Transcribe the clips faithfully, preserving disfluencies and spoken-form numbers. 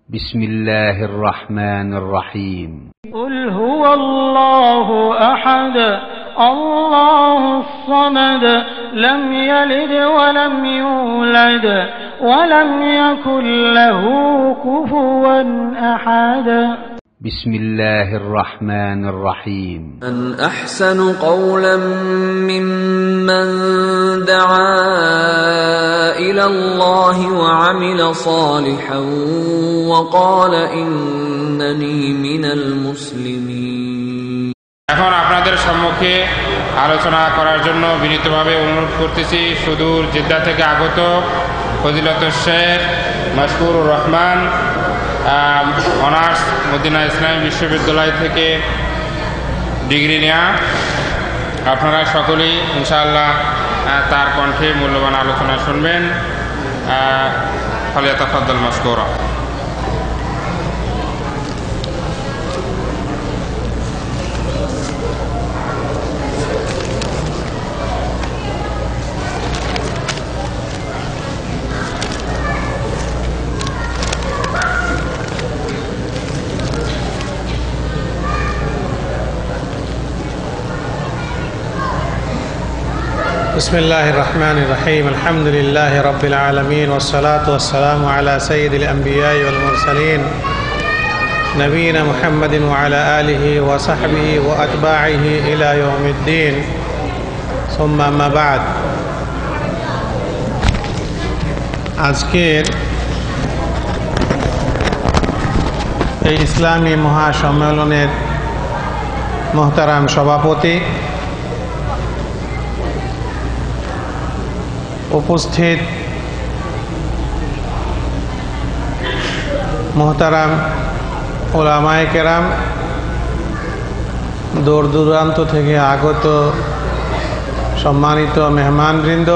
بسم الله الرحمن الرحيم قل هو الله أحد الله الصمد لم يلد ولم يولد ولم يكن له كفوا أحد بسم الله الرحمن الرحيم من أحسن قولا ممن دعا إلى الله وعمل صالحا وقال إنني من المسلمين। এখন আপনাদের সম্মুখে আলোচনা করার জন্য বিনীতভাবে অনুরোধ করতেছি সুদূর জেদ্দা থেকে আগত ফজিলতুল শেখ মাশকুরুর রহমান, অনার্স মদিনা ইসলামী বিশ্ববিদ্যালয় থেকে ডিগ্রি নেওয়া। আপনারা সকলেই ইনশাআল্লাহ তার কণ্ঠে মূল্যবান আলোচনা শুনবেন। ফালিয়াতাফাদ্দাল মাশকুরা। بسم الله الرحمن الرحيم الحمد لله رب العالمين والصلاة والسلام على سيد الأنبياء والمرسلين نبينا محمد وعلى آله وصحبه وأتباعه إلى يوم الدين ثم ما بعد। আজকের এই ইসলামী মহাসম্মেলনের মোহতারাম সভাপতি, উপস্থিত মোহতারাম ওলামায়ে কেরাম, দূর দূরান্ত থেকে আগত সম্মানিত মেহমানবৃন্দ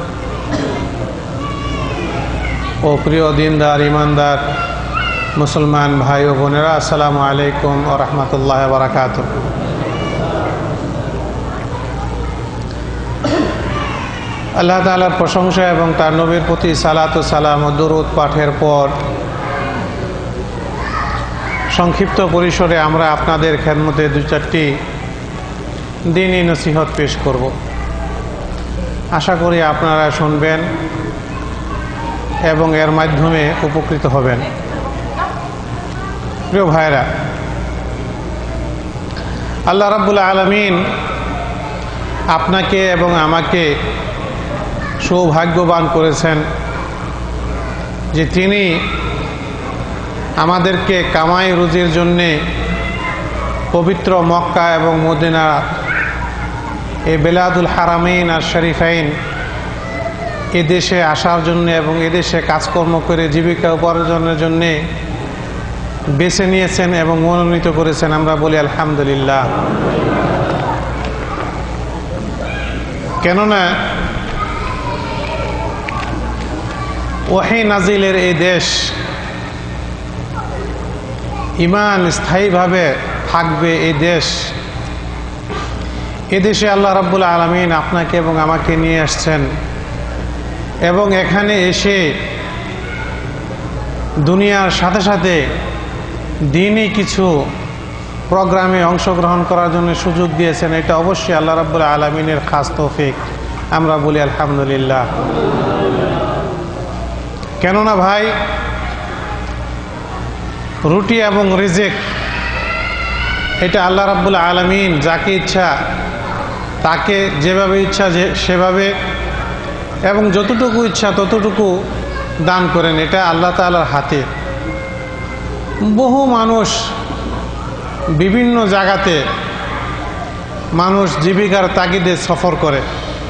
ও প্রিয় দিনদার ইমানদার মুসলমান ভাই ও বোনেরা, আসসালামু আলাইকুম ওয়া রাহমাতুল্লাহি ওয়া বারাকাতুহু। আল্লাহ তাআলার প্রশংসা এবং তার নবীর প্রতি সালাত ও সালাম ও দরুদ পাঠের পর সংক্ষিপ্ত পরিসরে আমরা আপনাদের খেদমতে দু চারটি দ্বীনি নসিহত পেশ করব। আশা করি আপনারা শুনবেন এবং এর মাধ্যমে উপকৃত হবেন। প্রিয় ভাইরা, আল্লাহ রাব্বুল আলামিন আপনাকে এবং আমাকে সৌভাগ্যবান করেছেন যে তিনি আমাদেরকে কামাই রুজির জন্যে পবিত্র মক্কা এবং মদিনা, এই বেলাদুল হারামাইন আর শরীফাইন এদেশে আসার জন্য এবং এদেশে কাজকর্ম করে জীবিকা উপার্জনের জন্যে বেছে নিয়েছেন এবং মনোনীত করেছেন। আমরা বলি আলহামদুলিল্লাহ। কেননা ওহী নাজিলের এই দেশ, ঈমান স্থায়ীভাবে থাকবে এই দেশ, এদেশে আল্লাহ রাব্বুল আলামিন আপনাকে এবং আমাকে নিয়ে আসছেন এবং এখানে এসে দুনিয়ার সাথে সাথে দিনই কিছু প্রোগ্রামে অংশগ্রহণ করার জন্য সুযোগ দিয়েছেন। এটা অবশ্যই আল্লাহ রাব্বুল আলামিনের খাস তৌফিক। আমরা বলি আলহামদুলিল্লাহ। কেননা ভাই, রুটি এবং রিজিক এটা আল্লাহ রাব্বুল আলামিন যাকে ইচ্ছা তাকে যেভাবে ইচ্ছা যে সেভাবে এবং যতটুকু ইচ্ছা ততটুকু দান করেন। এটা আল্লাহ তাআলার হাতে। বহু মানুষ বিভিন্ন জায়গাতে মানুষ জীবিকার তাগিদে সফর করে,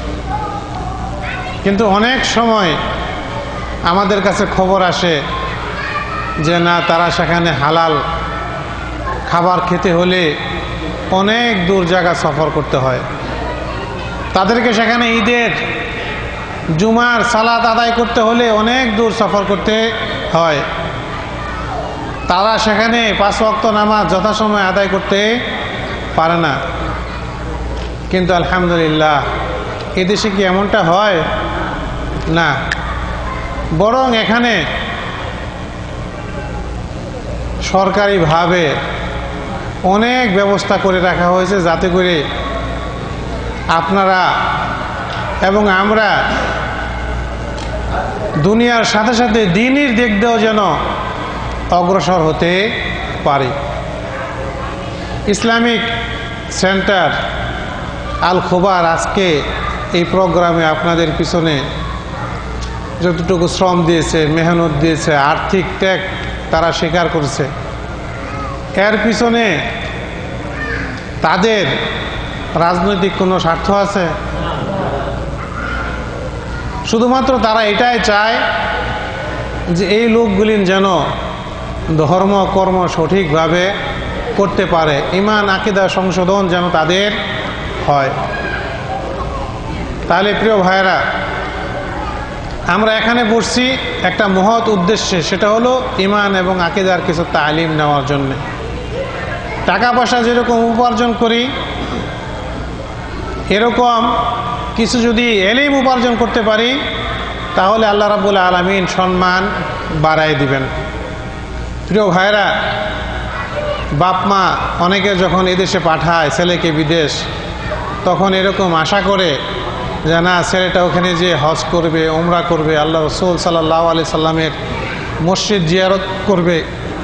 কিন্তু অনেক সময় আমাদের কাছে খবর আসে যে না, তারা সেখানে হালাল খাবার খেতে হলে অনেক দূর জায়গা সফর করতে হয়। তাদেরকে সেখানে ঈদের জুমার সালাত আদায় করতে হলে অনেক দূর সফর করতে হয়। তারা সেখানে পাঁচ ওয়াক্ত নামাজ যথাসময়ে আদায় করতে পারে না। কিন্তু আলহামদুলিল্লাহ, এদেশে কি এমনটা হয়? না, বরং এখানে সরকারিভাবে অনেক ব্যবস্থা করে রাখা হয়েছে যাতে করে আপনারা এবং আমরা দুনিয়ার সাথে সাথে দ্বীনের দিক দিয়েও যেন অগ্রসর হতে পারি। ইসলামিক সেন্টার আল খোবার আজকে এই প্রোগ্রামে আপনাদের পিছনে যতটুকু শ্রম দিয়েছে, মেহনত দিয়েছে, আর্থিক ত্যাগ তারা স্বীকার করছে, এর পিছনে তাদের রাজনৈতিক কোনো স্বার্থ আছে? শুধুমাত্র তারা এটাই চায় যে এই লোকগুলি যেন ধর্ম কর্ম সঠিকভাবে করতে পারে, ঈমান আকীদা সংশোধন যেন তাদের হয়। তাহলে প্রিয় ভাইরা, আমরা এখানে বসছি একটা মহৎ উদ্দেশ্যে, সেটা হলো ঈমান এবং আকীদার কিছু তালিম নেওয়ার জন্য। টাকা পয়সা যেরকম উপার্জন করি, এরকম কিছু যদি এলিম উপার্জন করতে পারি তাহলে আল্লাহ রাব্বুল আলামিন সম্মান বাড়ায় দিবেন। প্রিয় ভাইরা, বাপ মা অনেকে যখন এদেশে পাঠায় ছেলেকে বিদেশ, তখন এরকম আশা করে যে না, ছেলেটা ওখানে যে হজ করবে, উমরা করবে, আল্লাহ রাসূল সাল্লাল্লাহু আলাইহি সাল্লামের মসজিদ জিয়ারত করবে।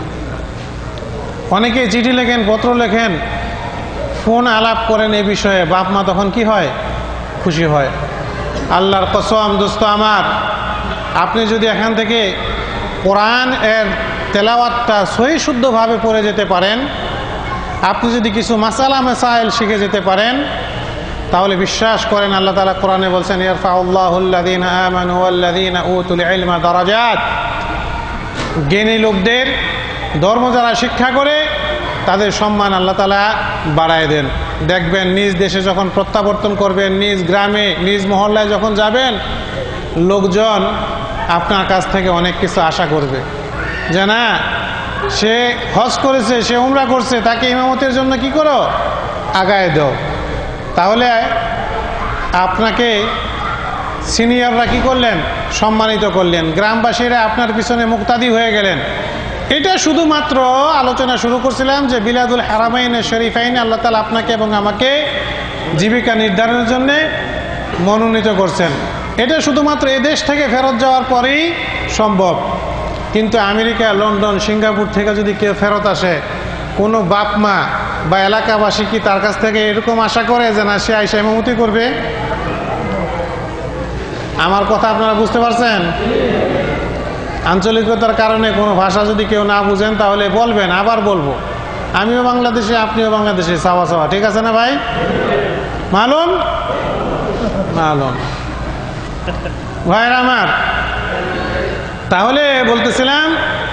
অনেকে চিঠি লেখেন, পত্র লেখেন, ফোন আলাপ করেন এই বিষয়ে, বাপ মা তখন কি হয়? খুশি হয়। আল্লাহর কসম দোস্ত আমার, আপনি যদি এখান থেকে কোরআন এর তেলাওয়াতটা সহি শুদ্ধভাবে পড়ে যেতে পারেন, আপনি যদি কিছু মাসালা মাসাইল শিখে যেতে পারেন, তাহলে বিশ্বাস করেন আল্লাহ তাআলা কোরআনে বলছেন, ইয়ারফাউল্লাহুল্লাযীনা আমানু ওয়াল্লাযীনা উতুল ইলমা দারাজাত। জ্ঞানী লোকদের, ধর্ম যারা শিক্ষা করে, তাদের সম্মান আল্লাহ তাআলা বাড়ায় দেন। দেখবেন নিজ দেশে যখন প্রত্যাবর্তন করবেন, নিজ গ্রামে, নিজ মহল্লায় যখন যাবেন, লোকজন আপনার কাছ থেকে অনেক কিছু আশা করবে যে না, সে হজ করেছে, সে উমরা করছে, তাকে ইমামতের জন্য কি করো? আগায় দাও। তাহলে আপনাকে সিনিয়ররা কি করলেন? সম্মানিত করলেন। গ্রামবাসীরা আপনার পিছনে মুক্তাদি হয়ে গেলেন। এটা শুধুমাত্র আলোচনা শুরু করছিলাম যে বিলাদুল হারামাইন শরীফাইন আল্লাহ তাআলা আপনাকে এবং আমাকে জীবিকা নির্ধারণের জন্য মনোনীত করছেন। এটা শুধুমাত্র এই দেশ থেকে ফেরত যাওয়ার পরেই সম্ভব। কিন্তু আমেরিকা, লন্ডন, সিঙ্গাপুর থেকে যদি কেউ ফেরত আসে, কোনো বাপ মা বা এলাকাবাসী কি তার কাছ থেকে এরকম আশা করে যে না, সে আইসা ইমামতি করবে? আমার কথা আপনারা বুঝতে পারছেন? আঞ্চলিকতার কারণে কোনো ভাষা যদি কেউ না বুঝেন তাহলে বলবেন, আবার বলবো। আমিও বাংলাদেশে, আপনিও বাংলাদেশে, সাওয়া সাওয়া, ঠিক আছে না ভাই? মালুম মালুম ভাইরা আমার, তাহলে বলতেছিলাম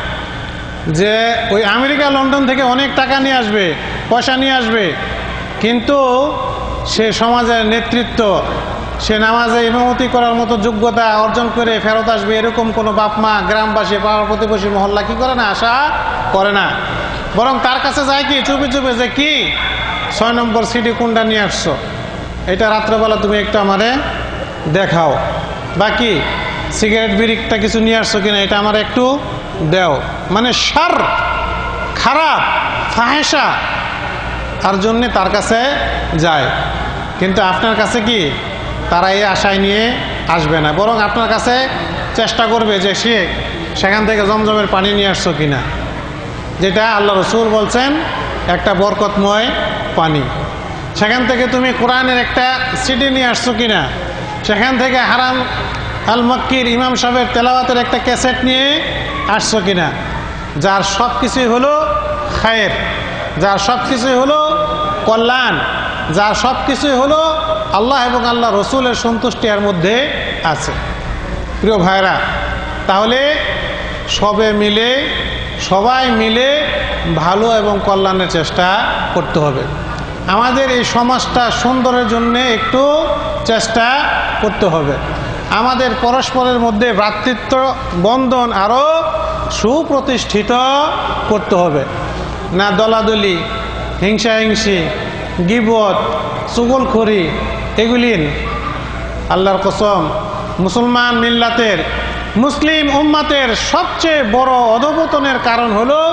যে ওই আমেরিকা, লন্ডন থেকে অনেক টাকা নিয়ে আসবে, পয়সা নিয়ে আসবে, কিন্তু সে সমাজের নেতৃত্ব, সে নামাজে ইমামতি করার মতো যোগ্যতা অর্জন করে ফেরত আসবে, এরকম কোনো বাপ মা, গ্রামবাসী, পাড়ার প্রতিবেশী, মহল্লা কি করে না? আশা করে না। বরং তার কাছে যায় কি চুপে চুপে, যে কি ছয় নম্বর সিডি কোনটা নিয়ে আসছো, এটা রাত্রেবেলা তুমি একটু আমারে দেখাও, বাকি সিগারেট বিড়িটা কিছু নিয়ে আসছো কিনা এটা আমার একটু দেও। মানে শার, খারাপ, ফাহেসা তার জন্যে তার কাছে যায়। কিন্তু আপনার কাছে কি তারা এই আশায় নিয়ে আসবে না, বরং আপনার কাছে চেষ্টা করবে যে সে সেখান থেকে জমজমের পানি নিয়ে আসছো কিনা, যেটা আল্লাহ রসুল বলছেন একটা বরকতময় পানি। সেখান থেকে তুমি কোরআনের একটা সিডি নিয়ে আসছো কিনা, সেখান থেকে হারাম আল মক্কির ইমাম সাহেবের তেলাওয়াতের একটা ক্যাসেট নিয়ে আসছো কিনা, যার সব কিছুই হলো খায়ের, যার সব কিছুই হলো কল্যাণ, যার সব কিছুই হলো আল্লাহ এবং আল্লাহ রসুলের সন্তুষ্টি এর মধ্যে আছে। প্রিয় ভাইরা, তাহলে সবে মিলে, সবাই মিলে ভালো এবং কল্যাণের চেষ্টা করতে হবে। আমাদের এই সমাজটা সুন্দরের জন্য একটু চেষ্টা করতে হবে। আমাদের পরস্পরের মধ্যে ভ্রাতৃত্ব বন্ধন আরও সুপ্রতিষ্ঠিত করতে হবে। না দলাদলি, হিংসাহিংসি, গিবত, চুগলখড়ি, এগুলি আল্লাহর কসম মুসলমান মিল্লাতের, মুসলিম উম্মাতের সবচেয়ে বড় অধপতনের কারণ হলো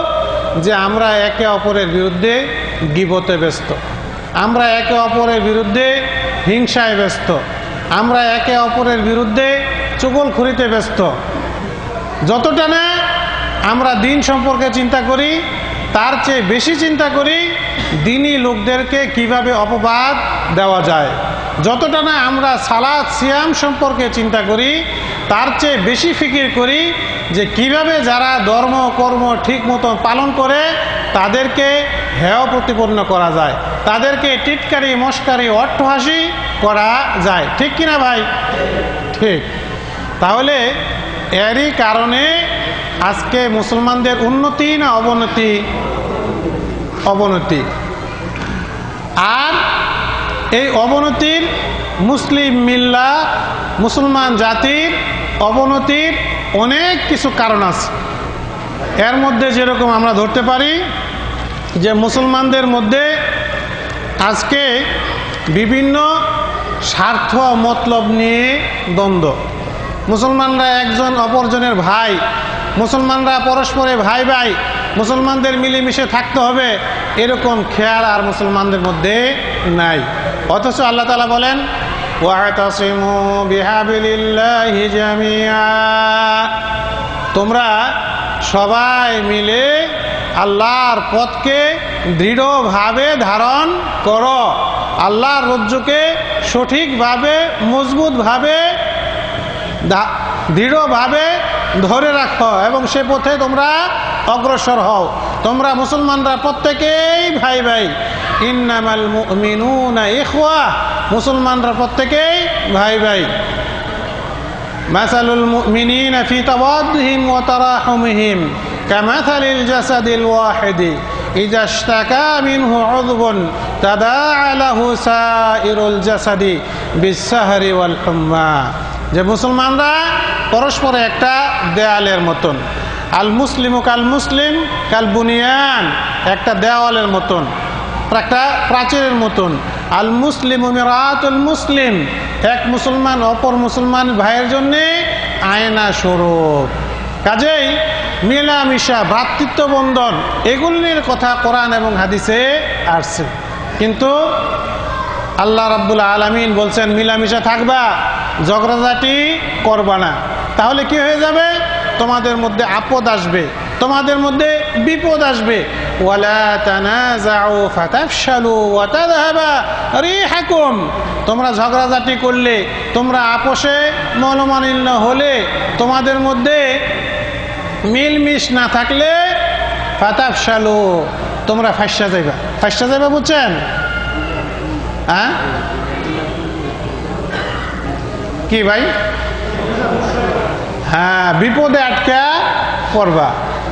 যে আমরা একে অপরের বিরুদ্ধে গীবতে ব্যস্ত, আমরা একে অপরের বিরুদ্ধে হিংসায় ব্যস্ত, আমরা একে অপরের বিরুদ্ধে চুগলখড়িতে ব্যস্ত। যতটা না আমরা দিন সম্পর্কে চিন্তা করি, তার চেয়ে বেশি চিন্তা করি দিনী লোকদেরকে কিভাবে অপবাদ দেওয়া যায়। যতটা না আমরা সালাত সিয়াম সম্পর্কে চিন্তা করি, তার চেয়ে বেশি ফিকির করি যে কিভাবে যারা ধর্ম কর্ম ঠিক মতো পালন করে তাদেরকে হেয় প্রতিপন্ন করা যায়, তাদেরকে টিটকারি মস্কারি অট্টহাসি করা যায়। ঠিক কিনা ভাই? ঠিক। তাহলে এরই কারণে আজকে মুসলমানদের উন্নতি না অবনতি? অবনতি। আর এই অবনতির মুসলিম মিল্লা মুসলমান জাতির অবনতির অনেক কিছু কারণ আছে। এর মধ্যে যেরকম আমরা ধরতে পারি যে মুসলমানদের মধ্যে আজকে বিভিন্ন স্বার্থ মতলব নিয়ে দ্বন্দ্ব। মুসলমানরা একজন অপরজনের ভাই, মুসলমানরা পরস্পরে ভাই ভাই, মুসলমানদের মিলেমিশে থাকতে হবে, এরকম খেয়াল আর মুসলমানদের মধ্যে নাই। অথচ আল্লাহ তাআলা বলেন ওয়াতাসিমু বিহাবিলিল্লাহি জামিআ, তোমরা সবাই মিলে আল্লাহর পথকে দৃঢ়ভাবে ধারণ করো, আল্লাহর রজ্জুকে সঠিকভাবে মজবুতভাবে দৃঢ়ভাবে ধরে রাখো এবং সে পথে তোমরা অগ্রসর হও। তোমরা মুসলমানরা প্রত্যেকেই ভাই ভাই। ইন্নামাল মুমিনুনা ইখওয়া, মুসলমানরা প্রত্যেকেই ভাই ভাই। মাসালুল মুমিনিনা ফি তাওয়াদ্দিহিম ওয়া তারাহুমিহিম কামাসালিল জাসাদিল ওয়াহিদি ইযা ইশতাকা মিনহু উযবুন তাদাআ লাহু সাইরুল জাসাদি বিসসাহরি ওয়াল হুম্মা। যে মুসলমানরা পরস্পরে একটা দেয়ালের মতন। আল মুসলিমু কাল মুসলিম কাল বুনিয়ান, একটা দেওয়ালের মতন, একটা প্রাচীরের মতন। আল মুসলিম মিরাতুল মুসলিম, এক মুসলমান অপর মুসলমান ভাইয়ের জন্য আয়না স্বরূপ। কাজেই মেলামিশা, ভ্রাতৃত্ব বন্ধন, এগুলির কথা কোরআন এবং হাদিসে আসছে। কিন্তু আল্লাহ রাব্বুল আলামিন বলছেন মিলামিশা থাকবা, ঝগড়াঝাটি করবা না। তাহলে কি হয়ে যাবে? তোমাদের মধ্যে আপদ আসবে, তোমাদের মধ্যে বিপদ আসবে। ওয়ালা তানাজাউ ফাতাফশালু ওয়া তাযহাবা রিহুকুম, তোমরা ঝগড়াঝাটি করলে, তোমরা আপোষে মনোমালিন্য হলে, তোমাদের মধ্যে মিলমিশ না থাকলে ফাতাফশালু, তোমরা ফাঁসা যাইবা। ফাঁসা যাইবা বুঝছেন? হ্যাঁ কি ভাই? হ্যাঁ, বিপদে আটকা পড়বা।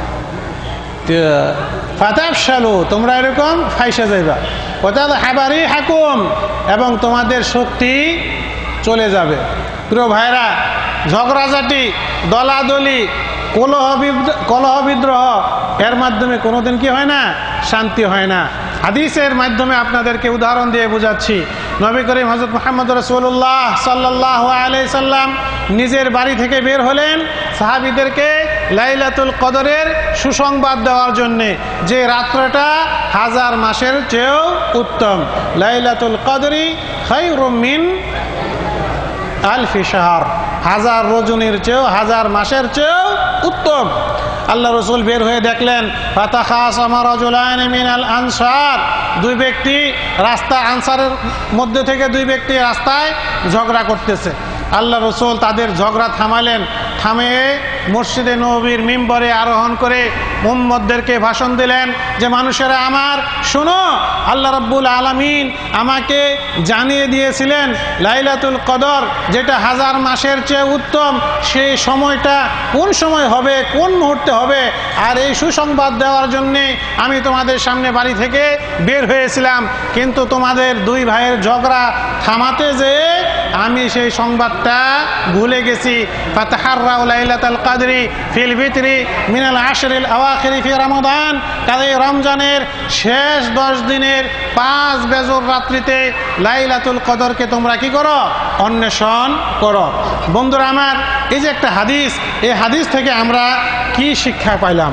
ফাতাফশালু, তোমরা এরকম ফাইসা যাইবা। ওয়াতাযহাবা রিহুকুম, এবং তোমাদের শক্তি চলে যাবে। প্রিয় ভাইরা, ঝগড়াঝাটি, দলাদলি, কলহ কলহ বিদ্রোহ, এর মাধ্যমে কোনোদিন কি হয় না? শান্তি হয় না। হাদিসের মাধ্যমে আপনাদেরকে উদাহরণ দিয়ে বোঝাচ্ছি। নবী করিম হযরত মুহাম্মদ রাসূলুল্লাহ সাল্লাল্লাহু আলাইহি সাল্লাম নিজের বাড়ি থেকে বের হলেন সাহাবীদেরকে লাইলাতুল কদরের সুসংবাদ দেওয়ার জন্যে, যে রাত্রটা হাজার মাসের চেয়েও উত্তম। লাইলাতুল কদরি খায়রুম মিন আলফি শাহর, হাজার রজনীর চেয়েও, হাজার মাসের চেয়েও উত্তম। আল্লাহ রসুল বের হয়ে দেখলেন ফাতাখাসামা রাজুলান মিনাল আনসার, দুই ব্যক্তি রাস্তা, আনসারের মধ্যে থেকে দুই ব্যক্তি রাস্তায় ঝগড়া করতেছে। আল্লাহ রসুল তাদের ঝগড়া থামালেন, থামে মসজিদে নববীর মিম্বরে আরোহণ করে মুহাম্মদদেরকে ভাষণ দিলেন যে মানুষেরা আমার শোনো, আল্লাহ রাব্বুল আলামিন আমাকে জানিয়ে দিয়েছিলেন লাইলাতুল কদর যেটা হাজার মাসের চেয়ে উত্তম, সেই সময়টা কোন সময় হবে, কোন মুহূর্তে হবে, আর এই সুসংবাদ দেওয়ার জন্যে আমি তোমাদের সামনে বাড়ি থেকে বের হয়েছিলাম। কিন্তু তোমাদের দুই ভাইয়ের ঝগড়া থামাতে যেয়ে আমি সেই সংবাদটা ভুলে গেছি। ফাতাহাররাউ লাইলাতুল কদরি ফিল ভিতরি মিনাল আশরিল আওয়াখিরি ফি রমাদান, কাজে রমজানের শেষ দশ দিনের পাঁচ বেজর রাত্রিতে লাইলাতুল কদরকে তোমরা কি করো? অন্বেষণ করো। বন্ধুরা আমার, এই যে একটা হাদিস, এই হাদিস থেকে আমরা কি শিক্ষা পাইলাম?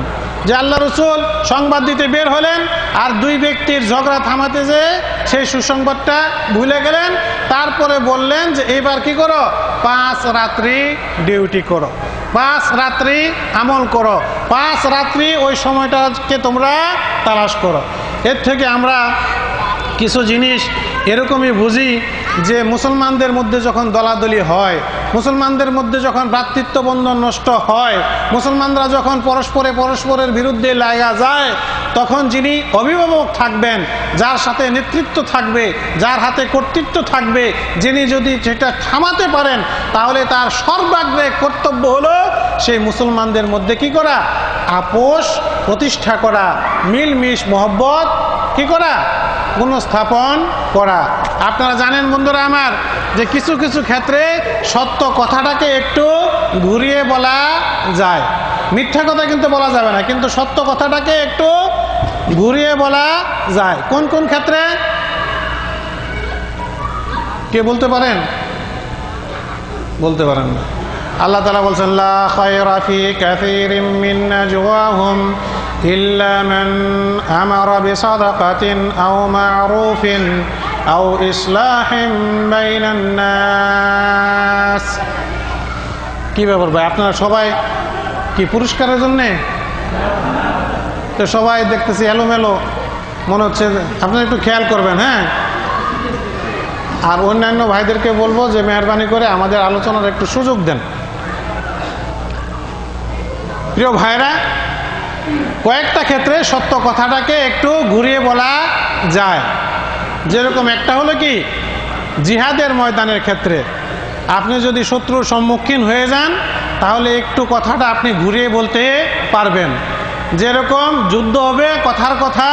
যে আল্লাহ রসুল সংবাদ দিতে বের হলেন, আর দুই ব্যক্তির ঝগড়া থামাতে যে সেই সুসংবাদটা ভুলে গেলেন। তারপরে বললেন যে এবার কি করো, পাঁচ রাত্রি ডিউটি করো, পাঁচ রাত্রি আমল করো, পাঁচ রাত্রি ওই সময়টাকে তোমরা তালাশ করো। এর থেকে আমরা কিছু জিনিস এরকমই বুঝি যে মুসলমানদের মধ্যে যখন দলাদলি হয়, মুসলমানদের মধ্যে যখন ভ্রাতৃত্ব বন্ধন নষ্ট হয়, মুসলমানরা যখন পরস্পরে পরস্পরের বিরুদ্ধে লাগা যায়, তখন যিনি অভিভাবক থাকবেন, যার সাথে নেতৃত্ব থাকবে, যার হাতে কর্তৃত্ব থাকবে, যিনি যদি সেটা থামাতে পারেন, তাহলে তার সর্বাগ্রে কর্তব্য হলো সেই মুসলমানদের মধ্যে কি করা, আপোষ প্রতিষ্ঠা করা, মিলমিশ মহব্বত কি করা, পুনঃস্থাপন করা। আপনারা জানেন বন্ধুরা আমার, যে কিছু কিছু ক্ষেত্রে সত্য কথাটাকে একটু ঘুরিয়ে বলা যায়, মিথ্যা কথা কিন্তু বলা যাবে না, কিন্তু সত্য কথাটাকে একটু ঘুরিয়ে বলা যায়। কোন কোন ক্ষেত্রে কে বলতে পারেন? বলতে পারেন না। আল্লাহ তাআলা বলছেন, লা খায়রা ফি কাসীরিম মিন নাজওয়াহুম ইল্লা মান আমারা বিসাদাকাতিন আও মা'রুফিন আও ইসলাহিম বাইনান নাস। কি ব্যাপার ভাই, আপনারা সবাই কি পুরস্কারের জন্যে? তো সবাই দেখতেছি এলোমেলো মনে হচ্ছে, আপনারা একটু খেয়াল করবেন। হ্যাঁ, আর অন্যান্য ভাইদেরকে বলবো যে মেহরবানি করে আমাদের আলোচনার একটু সুযোগ দেন। প্রিয় ভাইরা, কয়েকটা ক্ষেত্রে সত্য কথাটাকে একটু ঘুরিয়ে বলা যায়। যেরকম একটা হলো কি, জিহাদের ময়দানের ক্ষেত্রে আপনি যদি শত্রুর সম্মুখীন হয়ে যান, তাহলে একটু কথাটা আপনি ঘুরিয়ে বলতে পারবেন। যেরকম যুদ্ধ হবে কথার কথা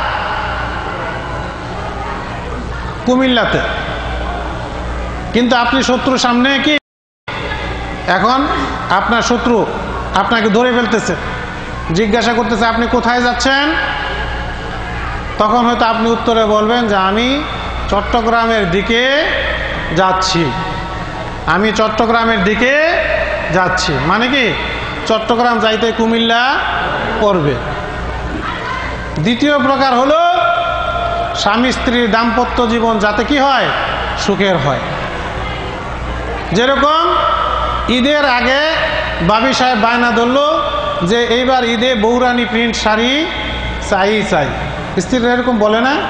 কুমিল্লাতে, কিন্তু আপনি শত্রুর সামনে কি, এখন আপনার শত্রু আপনাকে ধরে ফেলতেছে, জিজ্ঞাসা করতেছে আপনি কোথায় যাচ্ছেন, তখন হয়তো আপনি উত্তরে বলবেন যে আমি চট্টগ্রামের দিকে যাচ্ছি, আমি চট্টগ্রামের দিকে যাচ্ছি। মানে কি, চট্টগ্রাম যাইতে কুমিল্লা পড়বে। দ্বিতীয় প্রকার হলো স্বামী স্ত্রীর দাম্পত্য জীবন যাতে কি হয়, সুখের হয়। যেরকম ঈদের আগে বাবি সাহেব বায়না ধরলো যে এইবার ঈদে বৌরানি প্রিন্ট শাড়ি চাই চাই। স্ত্রীরা এরকম বলে না?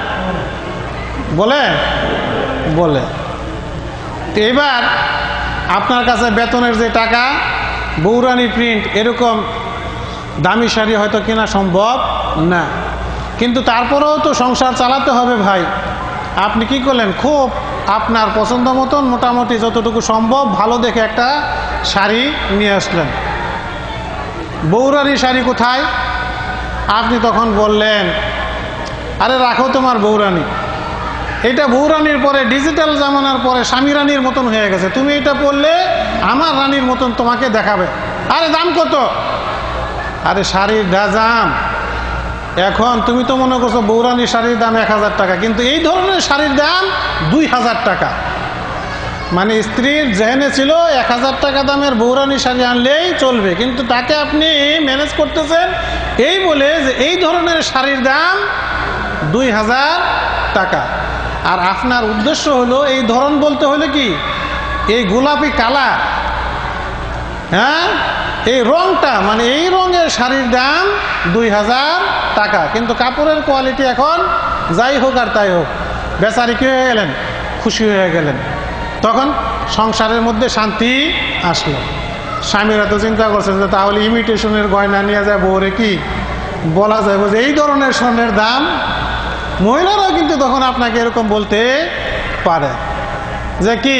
বলে বলে তো এবার আপনার কাছে বেতনের যে টাকা, বৌরানি প্রিন্ট এরকম দামি শাড়ি হয়তো কেনা সম্ভব না, কিন্তু তারপরেও তো সংসার চালাতে হবে ভাই। আপনি কি করলেন, খুব আপনার পছন্দ মতন মোটামুটি যতটুকু সম্ভব ভালো দেখে একটা শাড়ি নিয়ে আসলেন। বৌরানি শাড়ি কোথায়? আপনি তখন বললেন, আরে রাখো তোমার বৌরানি, এটা বৌরানির পরে ডিজিটাল জামানার পরে স্বামী রানীর মতন হয়ে গেছে, তুমি এটা পরলে আমার রানীর মতন তোমাকে দেখাবে। আরে দাম কত? আরে শাড়ির দাম এখন তুমি তো মনে করছো বৌরানি শাড়ির দাম এক হাজার টাকা, কিন্তু এই ধরনের শাড়ির দাম দুই হাজার টাকা। মানে স্ত্রীর জেহেনে ছিল এক হাজার টাকা দামের বৌরানি শাড়ি আনলেই চলবে, কিন্তু তাকে আপনি ম্যানেজ করতেছেন এই বলে যে এই ধরনের শাড়ির দাম দুই হাজার টাকা। আর আপনার উদ্দেশ্য হলো এই ধরন বলতে হলে কি, এই গোলাপি কালার, হ্যাঁ এই রংটা, মানে এই রঙের শাড়ির দাম দুই হাজার টাকা, কিন্তু কাপড়ের কোয়ালিটি এখন যাই হোক আর তাই হোক, বেচারি কি হয়ে গেলেন, খুশি হয়ে গেলেন। তখন সংসারের মধ্যে শান্তি আসলো। স্বামীরা তো চিন্তা করছেন যে তাহলে ইমিটেশনের গয়না নিয়ে যায় বউরে কি বলা যায় যে এই ধরনের স্বর্ণের দাম। মহিলারাও কিন্তু তখন আপনাকে এরকম বলতে পারে যে কি,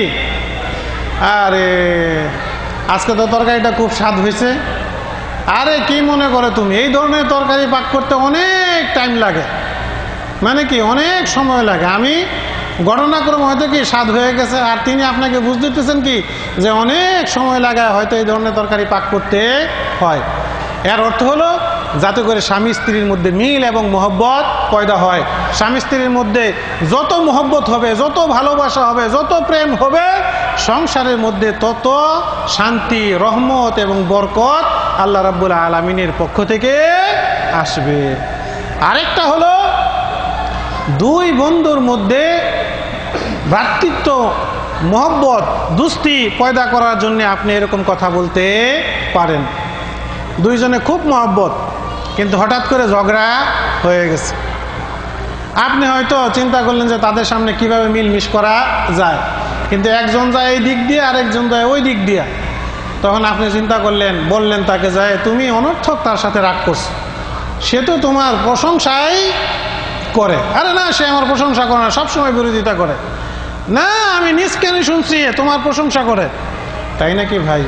আরে আজকে তো তরকারিটা খুব স্বাদ হয়েছে। আরে কি মনে করে তুমি, এই ধরনের তরকারি পাক করতে অনেক টাইম লাগে, মানে কি অনেক সময় লাগে। আমি ঘটনাক্রমে হয়তো কি স্বাদ হয়ে গেছে, আর তিনি আপনাকে বুঝ দিতেছেন কি যে অনেক সময় লাগায় হয়তো এই ধরনের তরকারি পাক করতে হয়। এর অর্থ হলো যাতে করে স্বামী স্ত্রীর মধ্যে মিল এবং মহব্বত পয়দা হয়। স্বামী স্ত্রীর মধ্যে যত মহব্বত হবে, যত ভালোবাসা হবে, যত প্রেম হবে, সংসারের মধ্যে তত শান্তি, রহমত এবং বরকত আল্লাহ রাব্বুল আলামিনের পক্ষ থেকে আসবে। আরেকটা হলো দুই বন্ধুর মধ্যে ভ্রাতৃত্ব, মহব্বত, দুস্তি পয়দা করার জন্য আপনি এরকম কথা বলতে পারেন। দুইজনে খুব মহব্বত, কিন্তু হঠাৎ করে ঝগড়া হয়ে গেছে। আপনি হয়তো চিন্তা করলেন যে তাদের সামনে কিভাবে মিলমিশ করা যায়, কিন্তু একজন যায় এই দিক দিয়ে, আরেকজন যায় ওই দিক দিয়ে। তখন আপনি চিন্তা করলেন, বললেন তাকে, যায় তুমি অনর্থক তার সাথে রাগ করছো, সে তো তোমার প্রশংসাই করে। আরে না, সে আমার প্রশংসা করে না, সবসময় বিরোধিতা করে। না, আমি নিজ কানে শুনছি তোমার প্রশংসা করে। তাই নাকি ভাই?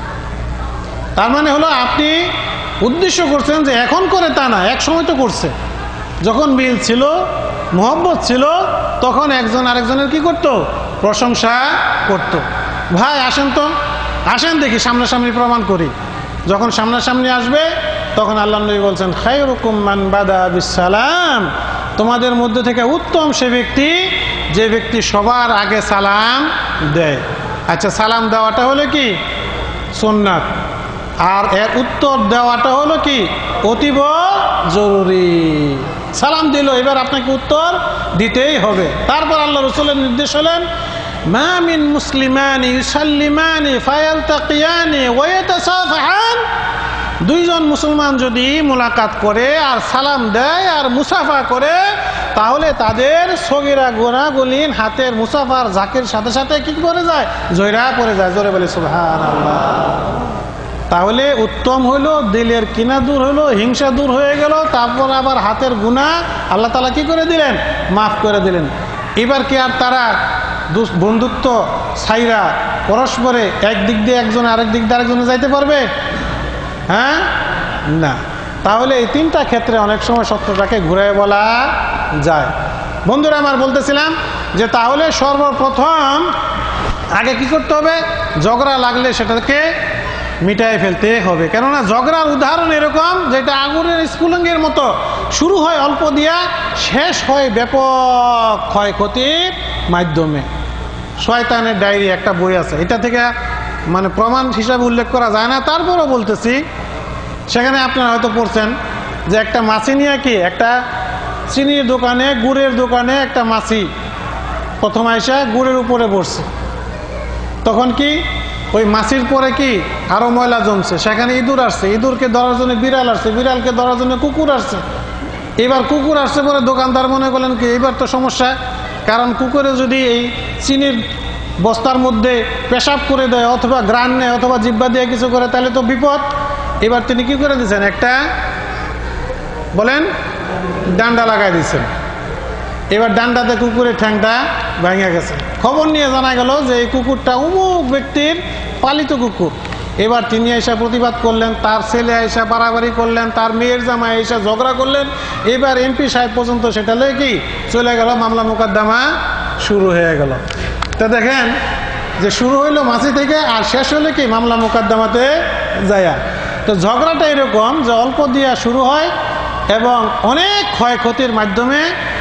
তার মানে হলো আপনি উদ্দেশ্য করছেন যে এখন করে, তা না, এক সময় তো করছে। যখন মিল ছিল, মহব্বত ছিল, তখন একজন আরেকজনের কি করত? প্রশংসা করত। ভাই আসেন তো, আসেন দেখি সামনাসামনি প্রমাণ করি। যখন সামনাসামনি আসবে তখন আল্লাহ নবী বলছেন, খায়রুকুম মান বাদা বিসসালাম, তোমাদের মধ্যে থেকে উত্তম সে ব্যক্তি যে ব্যক্তি সবার আগে সালাম দেয়। আচ্ছা, সালাম দেওয়াটা হলো কি সুন্নাত, আর এর উত্তর দেওয়াটা হলো কি অতীব জরুরি। সালাম দিল, এবার আপনাকে উত্তর দিতেই হবে। তারপর আল্লাহ রাসূলের নির্দেশ হলেন, মা মিন মুসলিমানি ইউসাল্লিমানি ফায়ালতাকিয়ানি ওয়া ইয়াতাসাফাহান, দুইজন মুসলমান যদি মোলাকাত করে আর সালাম দেয় আর মুসাফা করে, তাহলে তাদের সগীরা গুনাহগুলিন হাতের মুসাফার ঝাঁকের সাথে সাথে কি করে যায়? জয়রা পড়ে যায়। জোরে বলে সুবহানাল্লাহ। তাহলে উত্তম হইল, দিলের কিনা দূর হইলো, হিংসা দূর হয়ে গেল, তারপর আবার হাতের গুনাহ আল্লাহ তাআলা কি করে দিলেন? মাফ করে দিলেন। এবার কি আর তারা বন্ধুত্ব ছাইরা পরস্পরে এক দিক দিয়ে একজন আরেক দিক দিয়ে আরেকজনে যাইতে পারবে? হ্যাঁ, না। তাহলে এই তিনটা ক্ষেত্রে অনেক সময় সত্যটাকে ঘুরে বলা যায়। বন্ধুরা আমার, বলতেছিলাম যে তাহলে সর্বপ্রথম আগে কি করতে হবে? ঝগড়া লাগলে সেটাকে মিটাই ফেলতে হবে। কেননা ঝগড়ার উদাহরণ এরকম, যেটা আগুনের স্ফুলিঙ্গের মতো, শুরু হয় অল্প দিয়া, শেষ হয় ব্যাপক ক্ষয়ক্ষতির মাধ্যমে। শয়তানের ডায়েরি একটা বই আছে, এটা থেকে মানে প্রমাণ হিসাবে উল্লেখ করা যায় না, তারপরও বলতেছি। সেখানে আপনারা হয়তো পড়ছেন যে একটা মাছি নিয়ে কি একটা চিনির দোকানে, গুড়ের দোকানে একটা মাছি প্রথম আইসা গুড়ের উপরে বসছে। তখন কি ওই মাছির পরে কি আরো ময়লা জমছে, সেখানে ইঁদুর আসছে, ইঁদুরকে ধরার জন্য বিড়াল আসছে, বিড়ালকে ধরার জন্য কুকুর আসছে। এবার কুকুর আসছে পরে দোকানদার মনে করলেন কি এবার তো সমস্যা, কারণ কুকুরে যদি এই চিনির বস্তার মধ্যে পেশাব করে দেয় অথবা গ্রান নেয় অথবা জিব্বা দিয়ে কিছু করে, তাহলে তো বিপদ। এবার তিনি কি করে দিচ্ছেন? একটা বলেন ডান্ডা লাগাই দিচ্ছেন। এবার ডান্ডাতে কুকুরের ঠ্যাংটা ভেঙে গেছে। খবর নিয়ে জানা গেল যে এই কুকুরটা অমুক ব্যক্তির পালিত কুকুর। এবার তিনি এসে প্রতিবাদ করলেন, তার ছেলে এসে বাড়াবাড়ি করলেন, তার মেয়ের জামাই এসে ঝগড়া করলেন। এবার এমপি সাহেব পর্যন্ত সেটা লয়ে কি চলে গেল, মামলা মোকদ্দমা শুরু হয়ে গেল। তা দেখেন যে শুরু হইলো মাছি থেকে আর শেষ হলে কি মামলা মোকদ্দমাতে যায়া। তো ঝগড়াটা এরকম যে অল্প দিয়া শুরু হয় এবং অনেক ক্ষয়ক্ষতির মাধ্যমে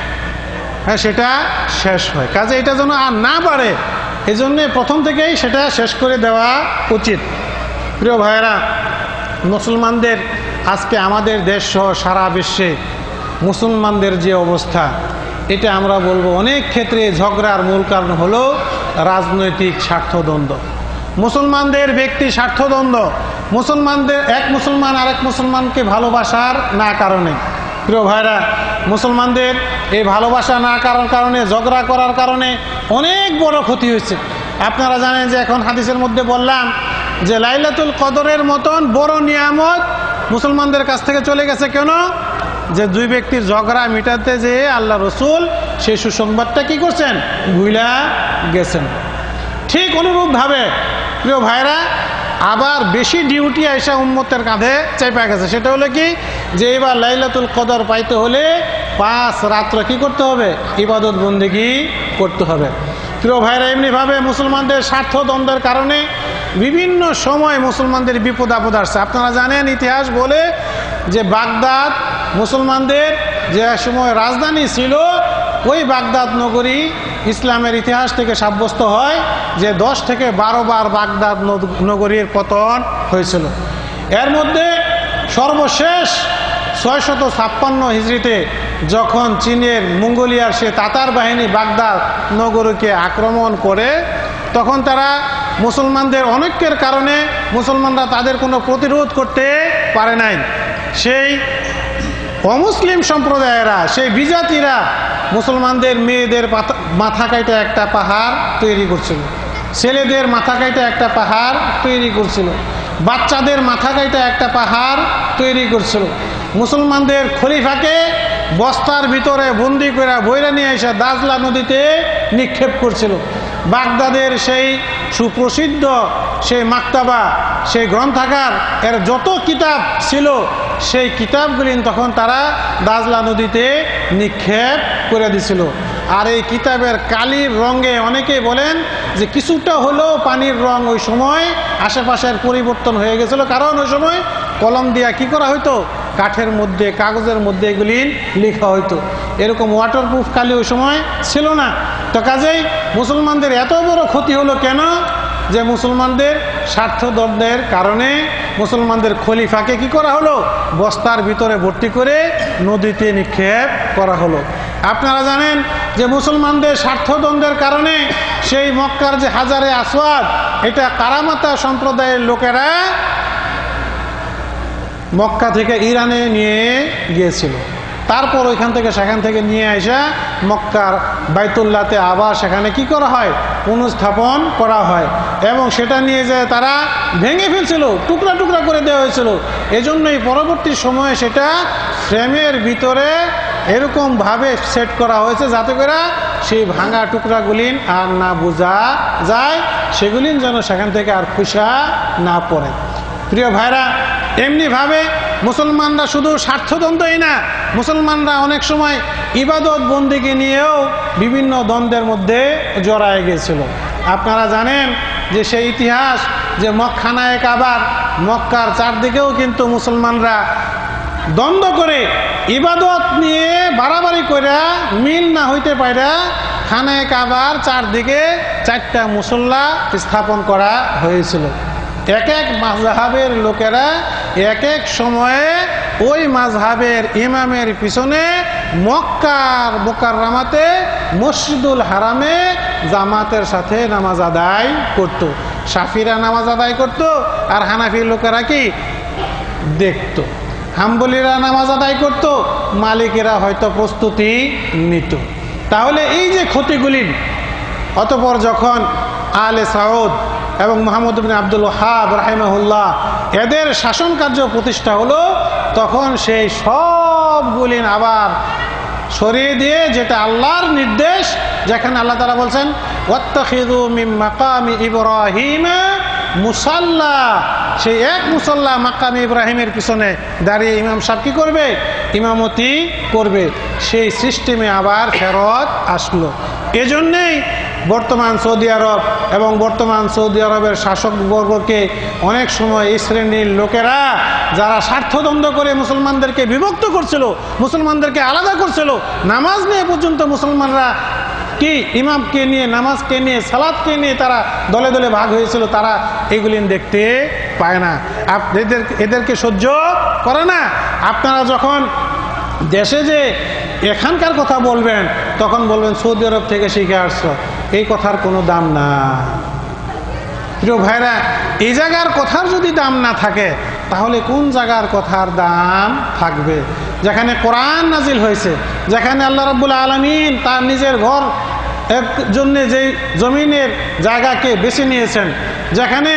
হ্যাঁ সেটা শেষ হয়। কাজে এটা যেন আর না বাড়ে, এই জন্যে প্রথম থেকেই সেটা শেষ করে দেওয়া উচিত। প্রিয় ভাইয়েরা, মুসলমানদের আজকে আমাদের দেশ সহ সারা বিশ্বে মুসলমানদের যে অবস্থা, এটা আমরা বলবো অনেক ক্ষেত্রে ঝগড়ার মূল কারণ হলো রাজনৈতিক স্বার্থদ্বন্দ্ব, মুসলমানদের ব্যক্তি স্বার্থদ্বন্দ্ব, মুসলমানদের এক মুসলমান আরেক মুসলমানকে ভালোবাসার না কারণে। প্রিয় ভাইরা, মুসলমানদের এই ভালোবাসা না কারণ কারণে ঝগড়া করার কারণে অনেক বড় ক্ষতি হয়েছে। আপনারা জানেন যে এখন হাদিসের মধ্যে বললাম যে লাইলাতুল কদরের মতন বড় নিয়ামত মুসলমানদের কাছ থেকে চলে গেছে। কেন? যে দুই ব্যক্তির ঝগড়া মিটাতে যে আল্লাহ রসুল সেই সুসংবাদটা কি করছেন? ভুলা গেছেন। ঠিক অনুরূপভাবে প্রিয় ভাইরা, আবার বেশি ডিউটি আইসা উম্মতের কাঁধে চেপে গেছে। সেটা হলো কি যে এবার লাইলাতুল কদর পাইতে হলে পাঁচ রাত্র কি করতে হবে? ইবাদত বন্দেগী করতে হবে। প্রিয় ভাইরা, এমনিভাবে মুসলমানদের স্বার্থ দ্বন্দ্বের কারণে বিভিন্ন সময় মুসলমানদের বিপদ আপদ আসছে। আপনারা জানেন, ইতিহাস বলে যে বাগদাদ মুসলমানদের যে সময় রাজধানী ছিল, ওই বাগদাদ নগরী ইসলামের ইতিহাস থেকে সাব্যস্ত হয় যে দশ থেকে বারো বার বাগদাদ নগরীর পতন হয়েছিল। এর মধ্যে সর্বশেষ ছয়শত ছাপ্পান্ন হিজড়িতে যখন চীনের মঙ্গোলিয়ার সে তাতার বাহিনী বাগদাদ নগরীকে আক্রমণ করে, তখন তারা মুসলমানদের অনৈক্যের কারণে মুসলমানরা তাদের কোনো প্রতিরোধ করতে পারে নাই। সেই অমুসলিম সম্প্রদায়েরা, সেই বিজাতিরা মুসলমানদের মেয়েদের মাথা কাইটা একটা পাহাড় তৈরি করছিল, ছেলেদের মাথা কাইটা একটা পাহাড় তৈরি করছিল, বাচ্চাদের মাথা কাইটা একটা পাহাড় তৈরি করছিল। মুসলমানদের খলিফাকে বস্তার ভিতরে বন্দি করে বইরা নিয়ে এসে দাজলা নদীতে নিক্ষেপ করছিল। বাগদাদের সেই সুপ্রসিদ্ধ সেই মাকতাবা, সেই গ্রন্থাগার, এর যত কিতাব ছিল সেই কিতাবগুলি তখন তারা দাজলা নদীতে নিক্ষেপ করে দিছিল। আর এই কিতাবের কালির রঙে অনেকেই বলেন যে কিছুটা হলেও পানির রং ওই সময় আশেপাশের পরিবর্তন হয়ে গেছিল, কারণ ওই সময় কলম দিয়া কি করা হইতো, কাঠের মধ্যে কাগজের মধ্যে এগুলি লেখা হইতো। এরকম ওয়াটারপ্রুফ কালি ওই সময় ছিল না। তো কাজেই মুসলমানদের এত বড় ক্ষতি হলো কেন? যে মুসলমানদের স্বার্থদ্বন্দ্বের কারণে মুসলমানদের খলিফাকে কি করা হলো, বস্তার ভিতরে ভর্তি করে নদীতে নিক্ষেপ করা হলো। আপনারা জানেন যে মুসলমানদের স্বার্থদ্বন্দ্বের কারণে সেই মক্কার যে হাজারে আসওয়াদ, এটা কারামাতা সম্প্রদায়ের লোকেরা মক্কা থেকে ইরানে নিয়ে গিয়েছিল। তারপর ওইখান থেকে সেখান থেকে নিয়ে আসা মক্কার বাইতুল্লাহতে আবার সেখানে কি করা হয়, পুনঃস্থাপন করা হয়, এবং সেটা নিয়ে যায় তারা ভেঙে ফেলছিল, টুকরা টুকরা করে দেওয়া হয়েছিল। এজন্যই পরবর্তী সময়ে সেটা ফ্রেমের ভিতরে এরকমভাবে সেট করা হয়েছে যাতে করে সেই ভাঙা টুকরাগুলি আর না বোঝা যায়, সেগুলি যেন সেখান থেকে আর খুশা না পড়ে। প্রিয় ভাইরা, এমনিভাবে মুসলমানরা শুধু স্বার্থদ্বন্দ্বই না, মুসলমানরা অনেক সময় ইবাদত বন্দিকে নিয়েও বিভিন্ন দ্বন্দ্বের মধ্যে জড়ায় গেছিল। আপনারা জানেন যে সেই ইতিহাস, যে মক্কানায়ে কাবার, মক্কার চারদিকেও কিন্তু মুসলমানরা দ্বন্দ্ব করে ইবাদত নিয়ে বাড়াবাড়ি করে মিল না হইতে পারে খানায়ে কাবার চারদিকে চারটা মুসল্লা স্থাপন করা হয়েছিল। এক এক মাযহাবের লোকেরা এক এক সময়ে ওই মাযহাবের ইমামের পিছনে মক্কার মুকাররমাতে মসজিদুল হারামে জামাতের সাথে নামাজ আদায় করত। শাফিরা নামাজ আদায় করত, আর হানাফি লোকেরা কি দেখত। হাম্বলিরা নামাজ আদায় করত, মালিকেরা হয়তো প্রস্তুতি নিত। তাহলে এই যে ক্ষতিগুলি, অতঃপর যখন আলে সাউদ এবং মুহাম্মদ ইবনে আব্দুল ওয়াহাব রাহিমাহুল্লাহ এদের শাসন কার্য প্রতিষ্ঠা হলো, তখন সেই সবগুলি আবার সরিয়ে দিয়ে, যেটা আল্লাহর নির্দেশ, যেখানে আল্লাহ তাআলা বলছেন ওয়াত্তাখিযু মিন মাকামি ইব্রাহিম মুসাল্লা, সেই এক মুসাল্লা মাকামি ইব্রাহিমের পিছনে দাঁড়িয়ে ইমাম সাহেব কি করবে, ইমামতি করবে। সেই সিস্টেমে আবার ফেরত আসলো। এজন্যই বর্তমান সৌদি আরব এবং বর্তমান সৌদি আরবের শাসকবর্গকে অনেক সময় এই শ্রেণীর লোকেরা যারা স্বার্থদ্বন্দ্ব করে মুসলমানদেরকে বিভক্ত করছিল, মুসলমানদেরকে আলাদা করছিল, নামাজ নিয়ে পর্যন্ত মুসলমানরা কি ইমামকে নিয়ে, নামাজকে নিয়ে, সালাতকে নিয়ে তারা দলে দলে ভাগ হয়েছিল, তারা এগুলি দেখতে পায় না, এদের এদেরকে সহ্য করে না। আপনারা যখন দেশে যে এখানকার কথা বলবেন, তখন বলবেন সৌদি আরব থেকে শিখে আসছো, এই কথার কোনো দাম না। প্রিয় ভাইরা, এই জায়গার কথার যদি দাম না থাকে, তাহলে কোন জায়গার কথার দাম থাকবে? যেখানে কোরআন নাজিল হয়েছে, যেখানে আল্লাহ রাব্বুল আলামিন তার নিজের ঘর এর জন্য যে জমিনের জায়গাকে বেছে নিয়েছেন, যেখানে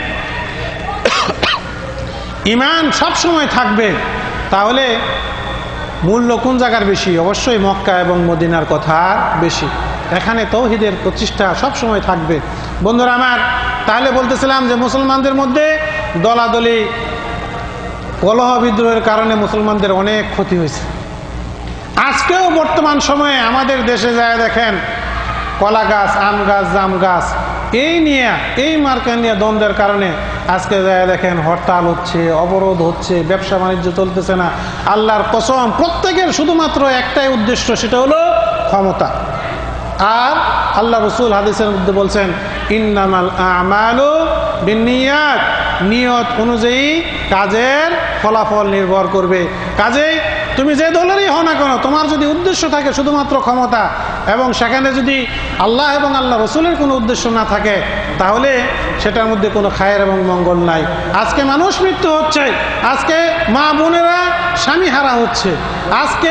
ঈমান সব সময় থাকবে, তাহলে মূল্য কোন জায়গার বেশি? অবশ্যই মক্কা এবং মদিনার কথা বেশি। এখানে তৌহিদের প্রতিষ্ঠা সব সময় থাকবে। বন্ধুরা আমার, তাহলে বলতেছিলাম যে মুসলমানদের মধ্যে দলাদলি, কলহ বিদ্রোহের কারণে মুসলমানদের অনেক ক্ষতি হয়েছে। আজকেও বর্তমান সময়ে আমাদের দেশে যায় দেখেন, কলা গাছ, আম গাছ, জাম গাছ, এই নিয়ে, এই মার্কা নিয়ে দ্বন্দ্বের কারণে আজকে যায় দেখেন হরতাল হচ্ছে, অবরোধ হচ্ছে, ব্যবসা বাণিজ্য চলতেছে না। আল্লাহর কসম, প্রত্যেকের শুধুমাত্র একটাই উদ্দেশ্য, সেটা হলো ক্ষমতা। আর আল্লাহ রসুল হাদিসের মধ্যে বলছেন ইন্নামাল আমালু বিন্নিয়াত, নিয়ত অনুযায়ী কাজের ফলাফল নির্ভর করবে। কাজেই তুমি যে দলেরই হও না কেন, তোমার যদি উদ্দেশ্য থাকে শুধুমাত্র ক্ষমতা এবং সেখানে যদি আল্লাহ এবং আল্লাহ রসুলের কোনো উদ্দেশ্য না থাকে, তাহলে সেটার মধ্যে কোনো খায়ের এবং মঙ্গল নাই। আজকে মানুষ মৃত্যু হচ্ছে, আজকে মা বোনেরা স্বামী হারা হচ্ছে, আজকে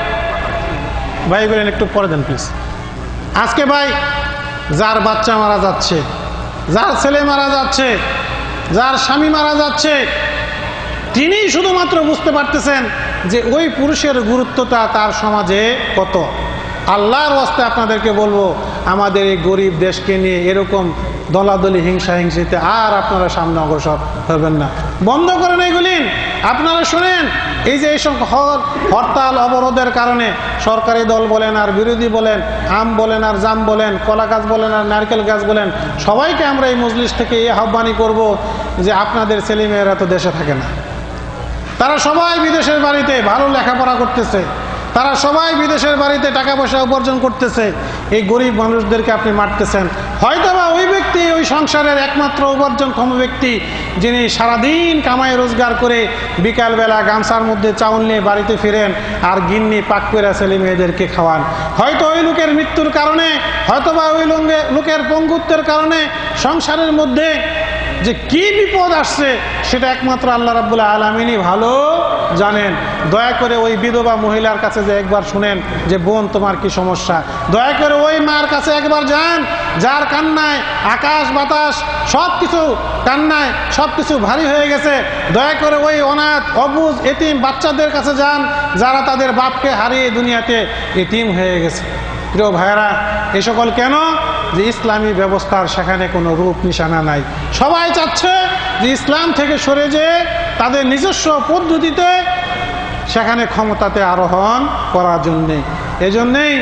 ভাই বলেন একটু পরে দেন প্লিজ। আজকে ভাই যার বাচ্চা মারা যাচ্ছে, যার ছেলে মারা যাচ্ছে, যার স্বামী মারা যাচ্ছে, তিনি শুধুমাত্র বুঝতে পারতেছেন যে ওই পুরুষের গুরুত্বটা তার সমাজে কত। আল্লাহর ওয়াস্তে আপনাদেরকে বলবো, আমাদের এই গরিব দেশকে নিয়ে এরকম দলাদলি হিংসা হিংসিতে আর আপনারা সামনে অগ্রসর হবেন না। বন্ধ করেন এগুলি। আপনারা শুনেন, এই যে এইসব হরতাল অবরোধের কারণে সরকারি দল বলেন আর বিরোধী বলেন, আম বলেন আর জাম বলেন, কলা গাছ বলেন আর নারকেল গাছ বলেন, সবাইকে আমরা এই মজলিস থেকে এই আহ্বানই করব যে আপনাদের ছেলেমেয়েরা তো দেশে থাকে না, তারা সবাই বিদেশের বাড়িতে ভালো লেখাপড়া করতেছে, তারা সবাই বিদেশের বাড়িতে টাকা পয়সা উপার্জন করতেছে, এই গরিব মানুষদেরকে আপনি মারতেছেন। হয়তোবা ওই ব্যক্তি ওই সংসারের একমাত্র উপার্জনক্ষম ব্যক্তি, যিনি সারাদিন কামাই রোজগার করে বিকালবেলা গামছার মধ্যে চাউল নিয়ে বাড়িতে ফিরেন আর গিন্নি পাক করে ছেলে মেয়েদেরকে খাওয়ান। হয়তো ওই লোকের মৃত্যুর কারণে, হয়তোবা ওই লোকের পঙ্গুত্বের কারণে সংসারের মধ্যে যে কি বিপদ আসছে সেটা একমাত্র আল্লাহ রাব্বুল আলামিনই ভালো জানেন। দয়া করে ওই বিধবা মহিলার কাছে যে একবার শুনেন যে বোন তোমার কি সমস্যা, দয়া করে ওই মার কাছে একবার যান যার কান্নায় আকাশ বাতাস সব কিছু, কান্নায় সব কিছু ভারী হয়ে গেছে। দয়া করে ওই অনাথ অবুঝ এতিম বাচ্চাদের কাছে যান যারা তাদের বাপকে হারিয়ে দুনিয়াতে এতিম হয়ে গেছে। প্রিয় ভাইয়েরা, এ সকল কেন? যে ইসলামী ব্যবস্থার সেখানে কোনো রূপ নিশানা নাই। সবাই চাচ্ছে যে ইসলাম থেকে সরে যেয়ে তাদের নিজস্ব পদ্ধতিতে সেখানে ক্ষমতাতে আরোহণ করার জন্যে। এজন্যেই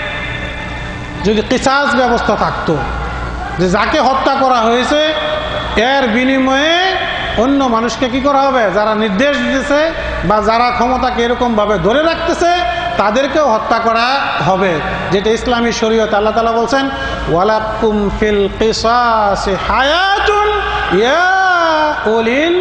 যদি কিসাস ব্যবস্থা থাকতো, যে যাকে হত্যা করা হয়েছে এর বিনিময়ে অন্য মানুষকে কি করা হবে, যারা নির্দেশ দিতেছে বা যারা ক্ষমতাকে এরকমভাবে ধরে রাখতেছে তাদেরকেও হত্যা করা হবে, যেটা ইসলামী শরীয়ত। আল্লাহ তাআলা বলছেন, ওয়ালাকুম ফিল কিসাসি হায়াতুন ইয়া উলিল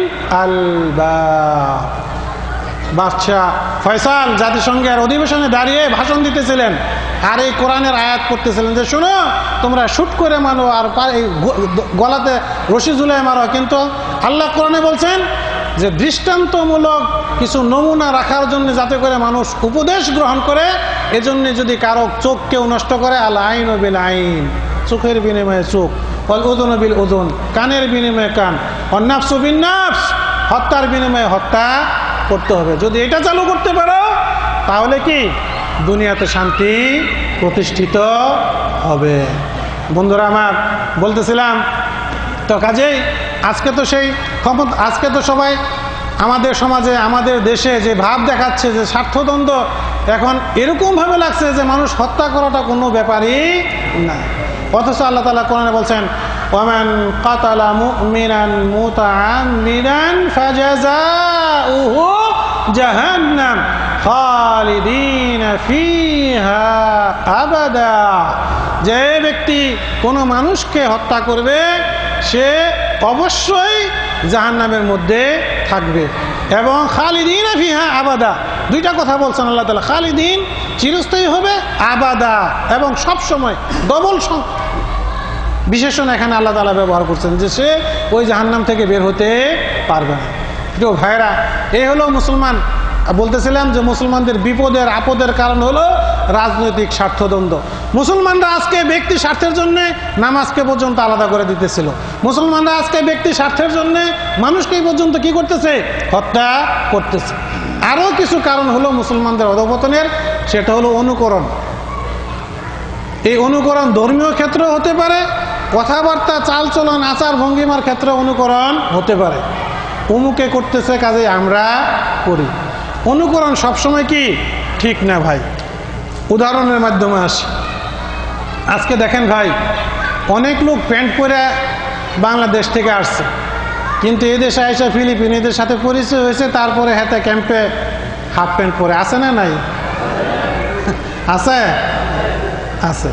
আলবাব। বাদশাহ ফয়সাল জাতিসংঘের অধিবেশনে দাঁড়িয়ে ভাষণ দিতেছিলেন আর এই কোরআনের আয়াত পড়তেছিলেন যে শোনো, তোমরা শুট করে মারো আর গলাতে রশি ঝুলাই মারো, কিন্তু আল্লাহ কোরআনে বলছেন যে দৃষ্টান্তমূলক কিছু নমুনা রাখার জন্য, যাতে করে মানুষ উপদেশ গ্রহণ করে। এজন্য যদি কারো চোখ কেউ নষ্ট করে, আল আইন ও বিল আইন, চোখের বিনিময়ে চোখ, অল ওজন ও বিল ওজন, কানের বিনিময়ে কান, অন নাফস ও বিন নাফস, হত্যার বিনিময়ে হত্যা করতে হবে। যদি এটা চালু করতে পারো তাহলে কি দুনিয়াতে শান্তি প্রতিষ্ঠিত হবে। বন্ধুরা আমার, বলতেছিলাম তো কাজেই আজকে তো সেই ক্ষমতা, আজকে তো সবাই আমাদের সমাজে আমাদের দেশে যে ভাব দেখাচ্ছে যে স্বার্থদ্বন্দ্ব, এখন এরকমভাবে লাগছে যে মানুষ হত্যা করাটা কোনো ব্যাপারই না। অথচ আল্লাহ তাআলা কোরআনে বলছেন, ওয়ামান কাতালা মুমিনান মুতাআম্মিদান ফাজাযাউহু জাহান্নাম খালিদিনা ফিহা আবাদা। যে ব্যক্তি কোনো মানুষকে হত্যা করবে সে অবশ্যই জাহান্নামের মধ্যে থাকবে এবং খালিদিনা ফিহা আবাদা। দুইটা কথা বলছেন আল্লাহ তাআলা, খালিদিন চিরস্থায়ী হবে, আবাদা এবং সব সময়, ডবল বিশেষণ এখানে আল্লাহ তাআলা ব্যবহার করছেন যে সে ওই জাহান্নাম থেকে বের হতে পারবে না। প্রিয় ভাইরা, এই হলো মুসলমান। বলতেছিলাম যে মুসলমানদের বিপদের আপদের কারণ হলো রাজনৈতিক স্বার্থদ্বন্দ্ব। মুসলমানরা আজকে ব্যক্তি স্বার্থের জন্য নামাজকে পর্যন্ত আলাদা করে দিতেছিল। মুসলমানরা আজকে ব্যক্তি স্বার্থের জন্য মানুষকে পর্যন্ত কি করতেছে, হত্যা করতেছে। আরও কিছু কারণ হলো মুসলমানদের অধঃপতনের, সেটা হলো অনুকরণ। এই অনুকরণ ধর্মীয় ক্ষেত্রে হতে পারে, কথাবার্তা চালচলন আচার ভঙ্গিমার ক্ষেত্রে অনুকরণ হতে পারে। অমুকে করতেছে কাজে আমরা করি। অনুকরণ সবসময় কি ঠিক না ভাই। উদাহরণের মাধ্যমে আসি। আজকে দেখেন ভাই, অনেক লোক প্যান্ট পরে বাংলাদেশ থেকে আসছে, কিন্তু এদেশে এসে ফিলিপিনিদের সাথে পরিচয় হয়েছে, তারপরে হাতে ক্যাম্পে হাফ প্যান্ট পরে আছে না নাই? আছে আছে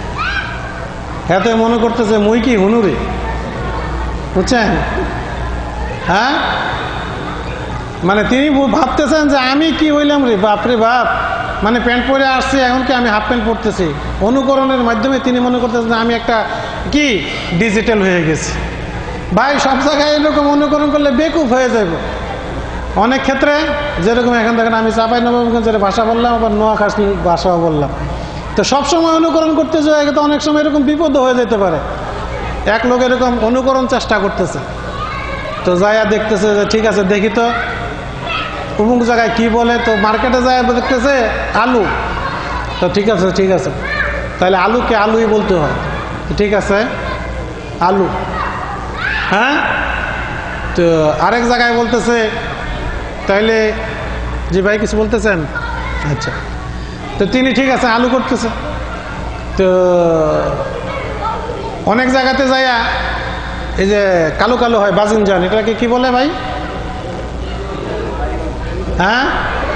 হাতে মনে করতেছে মুই কি হুনুরে, বুঝছেন? হ্যাঁ, মানে তিনি ভাবতেছেন যে আমি কি হইলাম রে, বাপরে বাপ, মানে প্যান্ট পরে আসছি, এখন কি আমি হাফ প্যান্ট পরতেছি। অনুকরণের মাধ্যমে তিনি মনে করতেছেন যে আমি একটা কি ডিজিটাল হয়ে গেছি। ভাই সব জায়গায় এরকম অনুকরণ করলে বেকুফ হয়ে যাব। অনেক ক্ষেত্রে যেরকম এখন দেখেন আমি চাঁপাইনবাবগঞ্জের ভাষা বললাম, আবার নোয়াখালীর ভাষাও বললাম, তো সবসময় অনুকরণ করতে যাওয়া তো অনেক সময় এরকম বিপদ হয়ে যেতে পারে। এক লোক এরকম অনুকরণ চেষ্টা করতেছে, তো যাইয়া দেখতেছে যে ঠিক আছে দেখি তো অমুক জায়গায় কি বলে, তো মার্কেটে যায় দেখতেছে আলু, তো ঠিক আছে ঠিক আছে তাহলে আলুকে আলুই বলতে হয়, ঠিক আছে আলু। হ্যাঁ, তো আরেক জায়গায় বলতেছে তাইলে জি ভাই কিছু বলতেছেন, আচ্ছা, তো তিনি ঠিক আছে আলু করতেছে। তো অনেক জায়গাতে যাইয়া এই যে কালো কালো হয় বাজিনজান, এটাকে কি বলে ভাই? হ্যাঁ,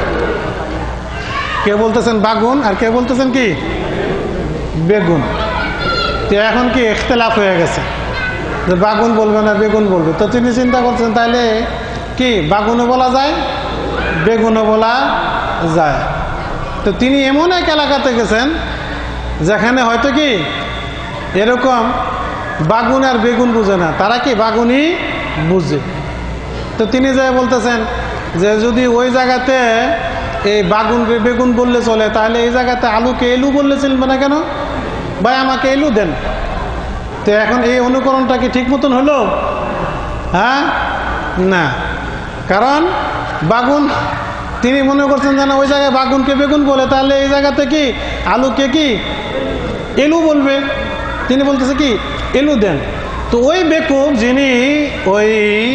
কেউ বলতেছেন বাগুন আর কেউ বলতেছেন কি বেগুন। তো এখন কি ইখতিলাফ হয়ে গেছে যে বাগুন বলবে না বেগুন বলবে। তো তিনি চিন্তা করছেন তাহলে কি বাগুনও বলা যায় বেগুনও বলা যায়। তো তিনি এমন এক এলাকাতে গেছেন যেখানে হয়তো কি এরকম বাগুন আর বেগুন বুঝে না, তারা কি বাগুনই বুঝে। তো তিনি যে বলতেছেন যে যদি ওই জায়গাতে এই বাগুন বেগুন বললে চলে, তাহলে এই জায়গাতে আলুকে এলু বললে চলবে না কেন? ভাই আমাকে এলু দেন। তো এখন এই অনুকরণটা কি ঠিক মতন হলো? হ্যাঁ, না, কারণ বাগুন তিনি মনে করছেন যে না ওই জায়গায় বাগুনকে বেগুন বলে, তাহলে এই জায়গাতে কি আলুকে কি এলু বলবে। তিনি বলতেছে কি এলু দেন। তো ওই বেকুব যিনি ওই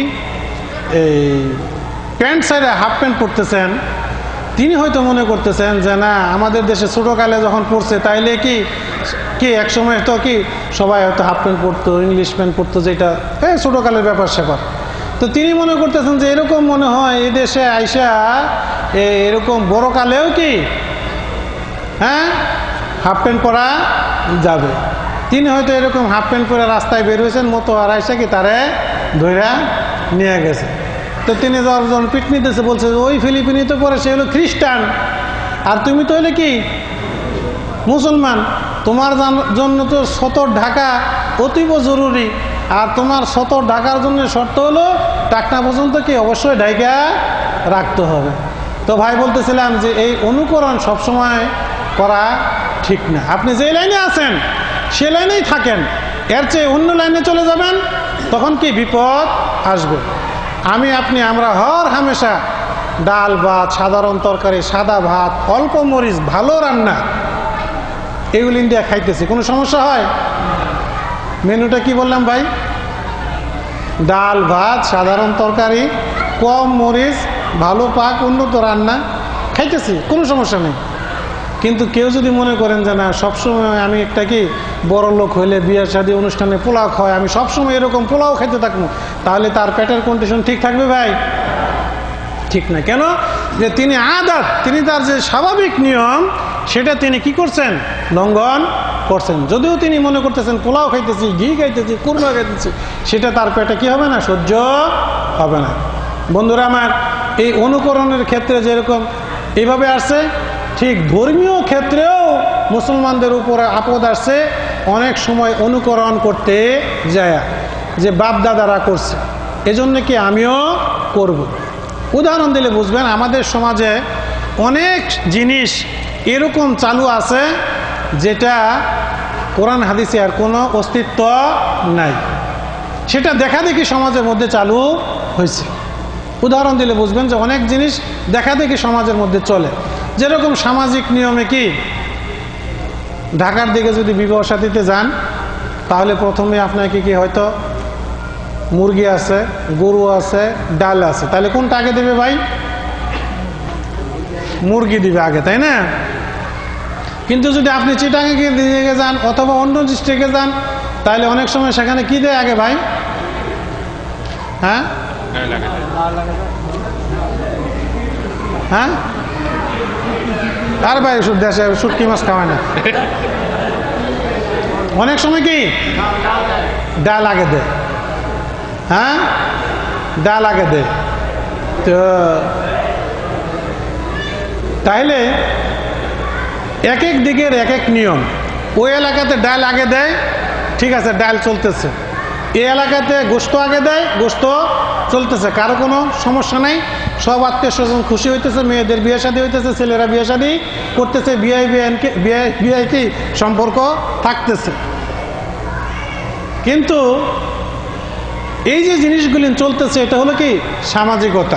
এই প্যান্ট সাইডে হাফ প্যান্ট পরতেছেন, তিনি হয়তো মনে করতেছেন যে না আমাদের দেশে ছোটোকালে যখন পড়ছে তাইলে কি কি একসময় তো কি সবাই হয়তো হাফ প্যান্ট পরতো, ইংলিশ প্যান্ট পরতো, যেটা এই ছোটোকালের ব্যাপার স্যাপার। তো তিনি মনে করতেছেন যে এরকম মনে হয় এই দেশে আইসা এরকম বড় কালেও কি হ্যাঁ হাফ প্যান্ট পরা যাবে। তিনি হয়তো এরকম হাফ প্যান্ট পরে রাস্তায় বের হয়েছেন, মতো আর আইসা কি তারে ধইরা নিয়ে গেছে। তো তিনি যখন পিটনি দিয়েছে বলছে ওই ফিলিপিনি তো পরে সে হলো খ্রিস্টান, আর তুমি তো হলে কি মুসলমান, তোমার জন্য তো সতর ঢাকা অতীব জরুরি, আর তোমার সতর ঢাকার জন্য শর্ত হলো টাকনা পর্যন্ত কি অবশ্যই ঢাকা রাখতে হবে। তো ভাই বলতেছিলাম যে এই অনুকরণ সবসময় করা ঠিক না। আপনি যে লাইনে আছেন সে লাইনেই থাকেন, এর চেয়ে অন্য লাইনে চলে যাবেন তখন কি বিপদ আসবে। আমি আপনি আমরা হর হামেশা ডাল ভাত, সাধারণ তরকারি, সাদা ভাত, অল্প মরিচ, ভালো রান্না, এগুলি দিয়ে খাইতেছি, কোনো সমস্যা হয়? মেনুটা কি বললাম ভাই? ডাল ভাত, সাধারণ তরকারি, কম মরিচ, ভালো পাক, উন্নত রান্না খাইতেছি, কোনো সমস্যা নেই। কিন্তু কেউ যদি মনে করেন যে না সবসময় আমি একটা কি বড় লোক হইলে বিয়ে শাদী অনুষ্ঠানে পোলাও খাওয়াই, আমি সবসময় এরকম পোলাও খাইতে থাকবো, তাহলে তার পেটের কন্ডিশন ঠিক থাকবে ভাই? ঠিক না। কেন? যে তিনি আদাত, তিনি তার যে স্বাভাবিক নিয়ম সেটা তিনি কি করছেন? লঙ্ঘন করছেন। যদিও তিনি মনে করতেছেন পোলাও খাইতেছি, ঘি খাইতেছি, কুরমা খাইতেছি, সেটা তার পেটে কি হবে না? সহ্য হবে না। বন্ধুরা আমার, এই অনুকরণের ক্ষেত্রে যেরকম এইভাবে আসছে, ঠিক ধর্মীয় ক্ষেত্রেও মুসলমানদের উপরে আপদ আসছে অনেক সময় অনুকরণ করতে যায়, যে বাপ দাদারা করছে এজন্য কি আমিও করব। উদাহরণ দিলে বুঝবেন, আমাদের সমাজে অনেক জিনিস এরকম চালু আছে যেটা কোরআন হাদিসে আর কোনো অস্তিত্ব নাই, সেটা দেখা দেখি সমাজের মধ্যে চালু হয়েছে। উদাহরণ দিলে বুঝবেন যে অনেক জিনিস দেখা দেখি সমাজের মধ্যে চলে। যেরকম সামাজিক নিয়মে কি ঢাকার দিকে যদি বিবাহ সাথীতে যান, তাহলে প্রথমে আপনাকে কি হয়তো মুরগি আছে, গরু আছে, ডাল আছে, তাহলে কোনটা আগে দেবে ভাই? মুরগি দিবে আগে, তাই না? কিন্তু যদি আপনি চিটাঙ্গে দিকে যান অথবা অন্য ডিস্ট্রিক্টে যান, তাহলে অনেক সময় সেখানে কি দেয় আগে ভাই? হ্যাঁ হ্যাঁ আর ভাই দেশে শুটকি মাছ খাওয়ায় না, অনেক সময় কি ডাল আগে দেয়। হ্যাঁ ডাল আগে দেয়। তো তাইলে এক এক দিকের এক এক নিয়ম। ওই এলাকাতে ডাল আগে দেয়, ঠিক আছে, ডাল চলতেছে। এই এলাকাতে গোস্ত আগে দেয়, গোস্ত চলতেছে, কারো কোনো সমস্যা নাই। সব আত্মীয় স্বজন খুশি হইতেছে, মেয়েদের বিয়ে শাদী হইতেছে, ছেলেরা বিয়ে শাদী করতেছে, বিআই বিআইকে বিআই বিআই কি সম্পর্ক থাকতেছে। কিন্তু এই যে জিনিসগুলি চলতেছে এটা হলো কি সামাজিকতা।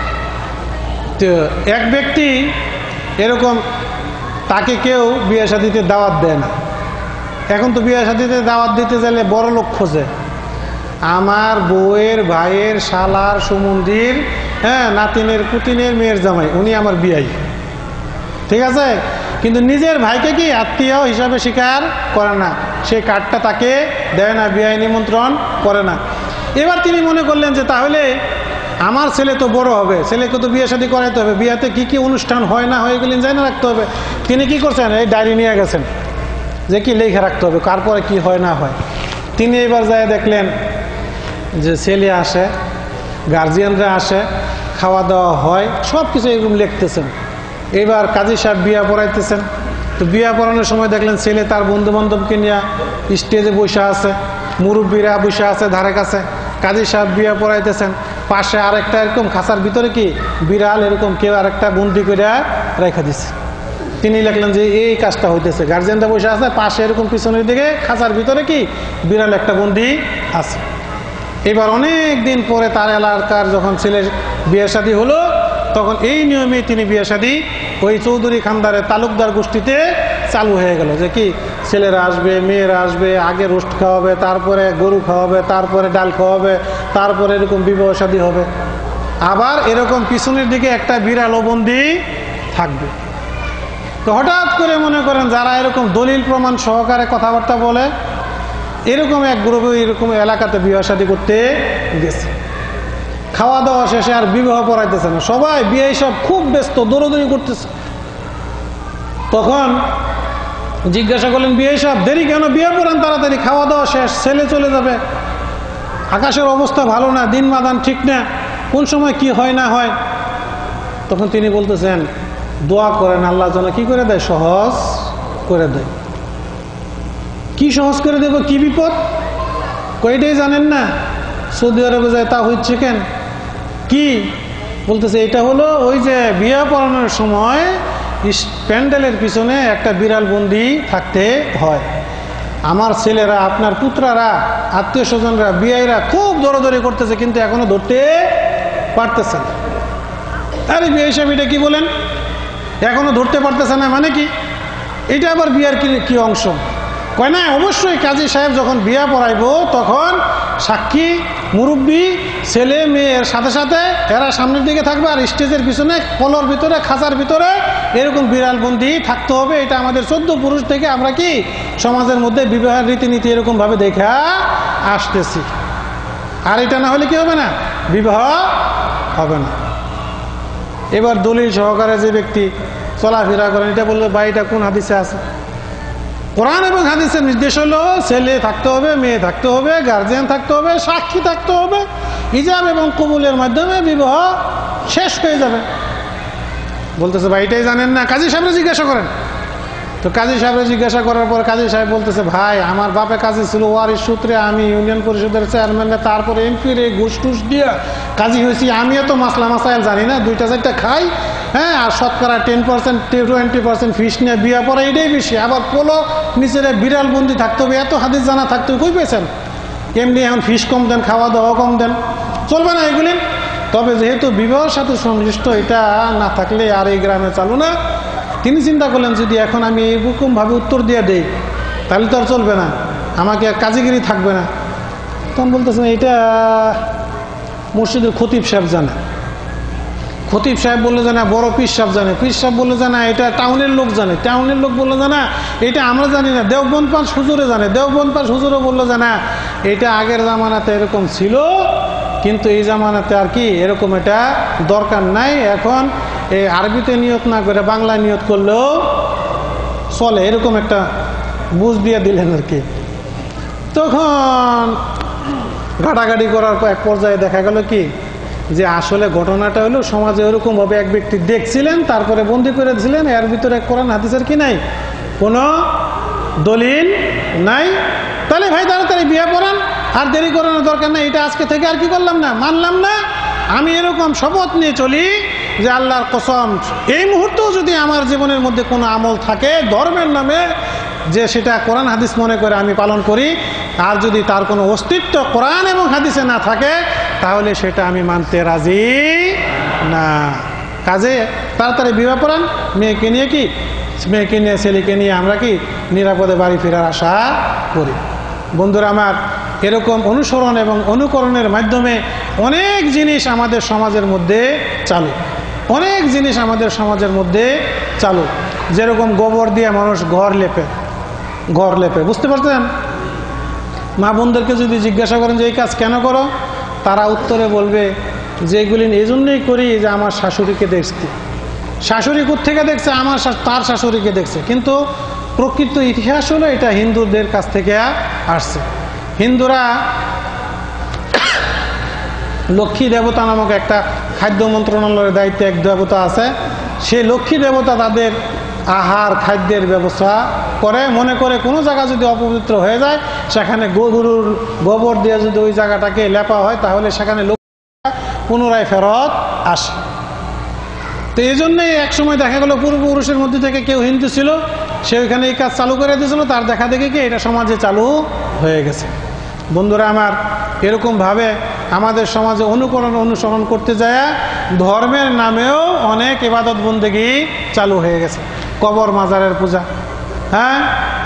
তো এক ব্যক্তি এরকম, তাকে কেউ বিয়ে শাদীতে দাওয়াত দেয় না। এখন তো বিয়ে শাদীতে দাওয়াত দিতে গেলে বড় লোক খোঁজে, আমার বউয়ের ভাইয়ের শালার সুমন্দির, হ্যাঁ, নাতিনের পুতিনের মেয়ের জামাই, উনি আমার বিয়াই, ঠিক আছে। কিন্তু নিজের ভাইকে কি আত্মীয় হিসাবে স্বীকার করে না, সেই কার্ডটা তাকে দেয় না, বিয়াই নিমন্ত্রণ করে না। এবার তিনি মনে করলেন যে তাহলে আমার ছেলে তো বড় হবে, ছেলেকে তো বিয়ে শাদী করাইতে হবে, বিয়াতে কি কি অনুষ্ঠান হয় না হয় এগুলি জানা রাখতে হবে। তিনি কি করছেন, এই ডায়েরি নিয়ে গেছেন যে কি লেখা রাখতে হবে, কার পরে কি হয় না হয়। তিনি এবার যায় দেখলেন যে ছেলে আসে, গার্জিয়ানরা আসে, খাওয়া দাওয়া হয়, সব কিছু এরকম লিখতেছেন। এবার কাজী সাহেব বিয়া পড়াইতেছেন। তো বিয়া পড়ানোর সময় দেখলেন ছেলে তার বন্ধু বান্ধবকে নিয়ে স্টেজে বসে আছে, মুরব্বীরা বসে আছে ধারে কাছে, কাজী সাহেব বিয়া পড়াইতেছেন। পাশে আরেকটা এরকম খাঁচার ভিতরে কি বিড়াল এরকম কেউ আরেকটা বন্দি করে রেখা দিচ্ছে। তিনি লিখলেন যে এই কাজটা হইতেছে, গার্জিয়ানরা বসে আছে, পাশে এরকম পিছনের দিকে খাঁচার ভিতরে কি বিড়াল একটা বন্দি আছে। এবার অনেক দিন পরে তার এলাকার যখন ছেলের বিয়ে শাদী হলো, তখন এই নিয়মে তিনি বিয়ে শাদী ওই চৌধুরী খানদারের তালুকদার গোষ্ঠীতে চালু হয়ে গেল যে কি ছেলেরা আসবে, মেয়েরা আসবে, আগে রোস্ট খাওয়াবে, তারপরে গরু খাওয়াবে, তারপরে ডাল খাওয়াবে, তারপরে এরকম বিবাহ শাদী হবে। আবার এরকম পিছনের দিকে একটা বিড়ালও বন্দি থাকবে। তো হঠাৎ করে মনে করেন যারা এরকম দলিল প্রমাণ সহকারে কথাবার্তা বলে, এরকম এক গ্রুপে এরকম এলাকাতে বিবাহ শাদী করতে গেছে। খাওয়া দাওয়া শেষে আর বিবাহ পড়াইতেছে না, সবাই বিয়ে সব খুব ব্যস্ত, দৌড়দৌড়ি করতেছে। তখন জিজ্ঞাসা করলেন বিয়ে সব দেরি কেন, বিয়ে পড়ান তাড়াতাড়ি, খাওয়া দাওয়া শেষ, ছেলে চলে যাবে, আকাশের অবস্থা ভালো না, দিন মাদান ঠিক না, কোন সময় কি হয় না হয়। তখন তিনি বলতেছেন দোয়া করেন আল্লাহ যেন কি করে দেয়, সহজ করে দেয়। কি সহজ করে দেব, কি বিপদ কয়টাই জানেন না, সৌদি আরবে যায় তা হচ্ছে কেন, কি বলতেছে এটা হলো ওই যে বিয়ে পড়ানোর সময় প্যান্ডেলের পিছনে একটা বিড়াল বন্দি থাকতে হয়। আমার ছেলেরা, আপনার পুত্রারা, আত্মীয় স্বজনরা, বিয়াইরা খুব দৌড়াদৌড়ি করতেছে, কিন্তু এখনো ধরতে পারতেছে না। আরে বিয়ে হিসাবে এটা কি বলেন, এখনো ধরতে পারতেছে না মানে কি, এটা আবার বিয়ার কি কি অংশ কয় না। অবশ্যই কাজী সাহেব যখন বিয়া পড়াইব তখন সাক্ষী, মুরব্বী, ছেলে মেয়ের সাথে সাথে এরা সামনের দিকে থাকবে, আর স্টেজের পিছনে কলর ভিতরে খাঁচার ভিতরে এরকম বিড়াল বন্দি থাকতে হবে। এটা আমাদের চোদ্দ পুরুষ থেকে আমরা কি সমাজের মধ্যে বিবাহের রীতিনীতি এরকম ভাবে দেখা আসতেছি। আর এটা না হলে কি হবে না, বিবাহ হবে না। এবার দলিল সহকারে যে ব্যক্তি চলাফেরা করেন, এটা বললো ভাই এটা কোন হাদিসে আছে, কোরআন এবং হাদিসের নির্দেশ হলো ছেলে থাকতে হবে, মেয়ে থাকতে হবে, গার্জিয়ান থাকতে হবে, সাক্ষী থাকতে হবে, হিজাব এবং কবুলের মাধ্যমে বিবাহ শেষ হয়ে যাবে। বলতেছে ভাই এটাই জানেন না, কাজী সাহেবরা জিজ্ঞাসা করেন। তো কাজী সাহেবরা জিজ্ঞাসা করার পর কাজী সাহেব বলতেছে ভাই আমার বাপে কাজী ছিল, ওয়ারিশ সূত্রে আমি ইউনিয়ন পরিষদের চেয়ারম্যান, তারপরে এমপির এই ঘুষ টুস দিয়ে কাজী হয়েছি, আমিও তো মাসলা মাসাইল জানি না, দুইটা চারটা খাই, হ্যাঁ, আর শতকরা ten percent twenty percent fees নিয়ে বিয়া পড়া এটাই বেশি, আবার পোলো নিচের বিড়াল বন্দি থাকতে হবে, এত হাদিস জানা থাকতে কই পেয়েছেন, এমনি এখন ফিস কম দেন, খাওয়া দাওয়া কম দেন, চলবে না এগুলি। তবে যেহেতু বিবাহের সাথে সংশ্লিষ্ট, এটা না থাকলে আর এই গ্রামে চালু না। তিনি চিন্তা করলেন যদি এখন আমি এরকমভাবে উত্তর দিয়ে দেই তাহলে তো আর চলবে না, আমাকে কাজীগিরি থাকবে না। তখন বলতেছেন এটা মসজিদের খতিব সাহেব জানে। খতিব সাহেব বললে জানা, বড় পীর সাহেব জানে, পীর সাহেব বললে জানা, এটা টাউনের লোক জানে, টাউনের লোক বললে জানা, এটা আমরা জানি না, দেওবন্দ পাশ হুজুরে জানে, দেওবন্দ পাশ হুজুরে বললে জানা, এটা আগের জামানাতে এরকম ছিল, কিন্তু এই জামানাতে আর কি এরকম এটা দরকার নাই, এখন এই আরবিতে নিয়ত না করে বাংলা নিয়ত করলেও চলে, এরকম একটা বুঝ দিয়ে দিলেন আর কি। তখন ঘাটাঘাটি করার এক পর্যায়ে দেখা গেল কি যে আসলে ঘটনাটা হলো সমাজে ওরকমভাবে এক ব্যক্তি দেখছিলেন, তারপরে বন্দি করে দিয়েছিলেন, এর ভিতরে কোরআন হাদিসের কি নাই, কোনো দলিল নাই। তাহলে ভাই তাড়াতাড়ি বিয়ে পড়ান, আর দেরি করানোর দরকার নেই। এটা আজকে থেকে আর কি করলাম না, মানলাম না। আমি এরকম শপথ নিয়ে চলি যে আল্লাহর কসম, এই মুহূর্তেও যদি আমার জীবনের মধ্যে কোনো আমল থাকে ধর্মের নামে, যে সেটা কোরআন হাদিস মনে করে আমি পালন করি, আর যদি তার কোনো অস্তিত্ব কোরআন এবং হাদিসে না থাকে, তাহলে সেটা আমি মানতে রাজি না। কাজে তাড়াতাড়ি বিবাহ পড়ান, মেয়েকে নিয়ে কি মেয়েকে নিয়ে ছেলেকে নিয়ে আমরা কি নিরাপদে বাড়ি ফেরার আশা করি। বন্ধুরা আমার, এরকম অনুসরণ এবং অনুকরণের মাধ্যমে অনেক জিনিস আমাদের সমাজের মধ্যে চালু, অনেক জিনিস আমাদের সমাজের মধ্যে চালু। যেরকম গোবর দিয়ে মানুষ ঘর লেপে, ঘর লেপে, বুঝতে পারছেন? মা বোনদেরকে যদি জিজ্ঞাসা করেন যে এই কাজ কেন করো, তারা উত্তরে বলবে যে এগুলি এই জন্যই করি যে আমার শাশুড়িকে দেখছি। শাশুড়ি কোত্থেকে দেখছে? আমার তার শাশুড়িকে দেখছে। কিন্তু প্রকৃত ইতিহাস হলো এটা হিন্দুদের কাছ থেকে আসছে। হিন্দুরা লক্ষ্মী দেবতা নামক একটা খাদ্য মন্ত্রণালয়ের দায়িত্বে এক দেবতা আছে। সেই লক্ষ্মী দেবতা তাদের আহার খাদ্যের ব্যবস্থা করে। মনে করে কোনো জায়গা যদি অপবিত্র হয়ে যায়, সেখানে গরুর গোবর দিয়ে যদি ওই জায়গাটাকে লেপা হয়, তাহলে সেখানে লক্ষ্মী পুনরায় ফেরত আসে। তো এই জন্যই এক সময় দেখা গেল পূর্বপুরুষের মধ্যে থেকে কেউ হিন্দু ছিল, সে ওইখানে এই কাজ চালু করে দিয়েছিল, তার দেখা দেখি কি এটা সমাজে চালু হয়ে গেছে। বন্ধুরা আমার, এরকমভাবে আমাদের সমাজে অনুকরণ অনুসরণ করতে যায় ধর্মের নামেও অনেক ইবাদত বন্দেগী চালু হয়ে গেছে। কবর মাজারের পূজা, হ্যাঁ,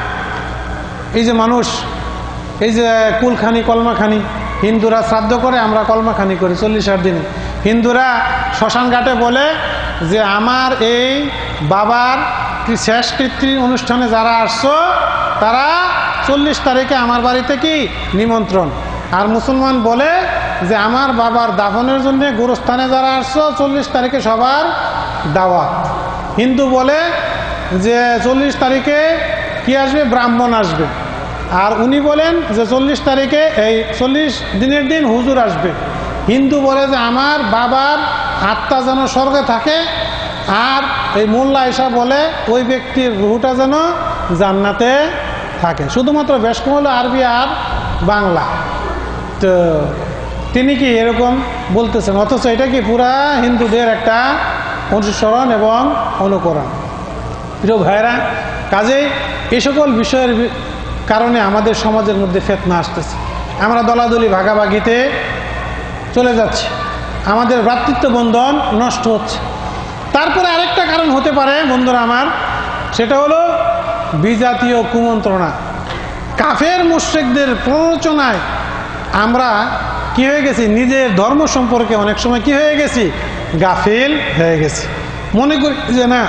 এই যে মানুষ এই যে কুলখানি কলমাখানি হিন্দুরা শ্রাদ্ধ করে, আমরা কলমাখানি করি চল্লিশের দিনে। হিন্দুরা শ্মশান ঘাটে বলে যে আমার এই বাবার শেষকৃত্তি অনুষ্ঠানে যারা আসছো তারা চল্লিশ তারিখে আমার বাড়িতে কি নিমন্ত্রণ। আর মুসলমান বলে যে আমার বাবার দাফনের জন্য গোরস্থানে যারা আসছো চল্লিশ তারিখে সবার দাওয়াত। হিন্দু বলে যে চল্লিশ তারিখে কি আসবে, ব্রাহ্মণ আসবে। আর উনি বলেন যে চল্লিশ তারিখে এই চল্লিশ দিনের দিন হুজুর আসবে। হিন্দু বলে যে আমার বাবার আত্মা যেন স্বর্গে থাকে, আর এই মোল্লা ঈসা বলে ওই ব্যক্তির রুহটা যেন জান্নাতে থাকে। শুধুমাত্র বেশকম হলো আরবি আর বাংলা। তো তিনি কি এরকম বলতেছেন, অথচ এটা কি পুরা হিন্দুদের একটা অনুসরণ এবং অনুকরণ। প্রিয় ভাইরা, কাজেই এই সকল বিষয়ের কারণে আমাদের সমাজের মধ্যে ফিতনা আসতেছে। আমরা দলাদলি ভাগাভাগিতে চলে যাচ্ছে, আমাদের ভ্রাতৃত্ব বন্ধন নষ্ট হচ্ছে। তারপরে আরেকটা কারণ হতে পারে বন্ধুরা আমার, সেটা হলো বিজাতীয় কুমন্ত্রণা। কাফের মুশরিকদের প্ররোচনায় আমরা কি হয়ে গেছি, নিজের ধর্ম সম্পর্কে অনেক সময় কি হয়ে গেছি, গাফিল হয়ে গেছি। মনে করি যে না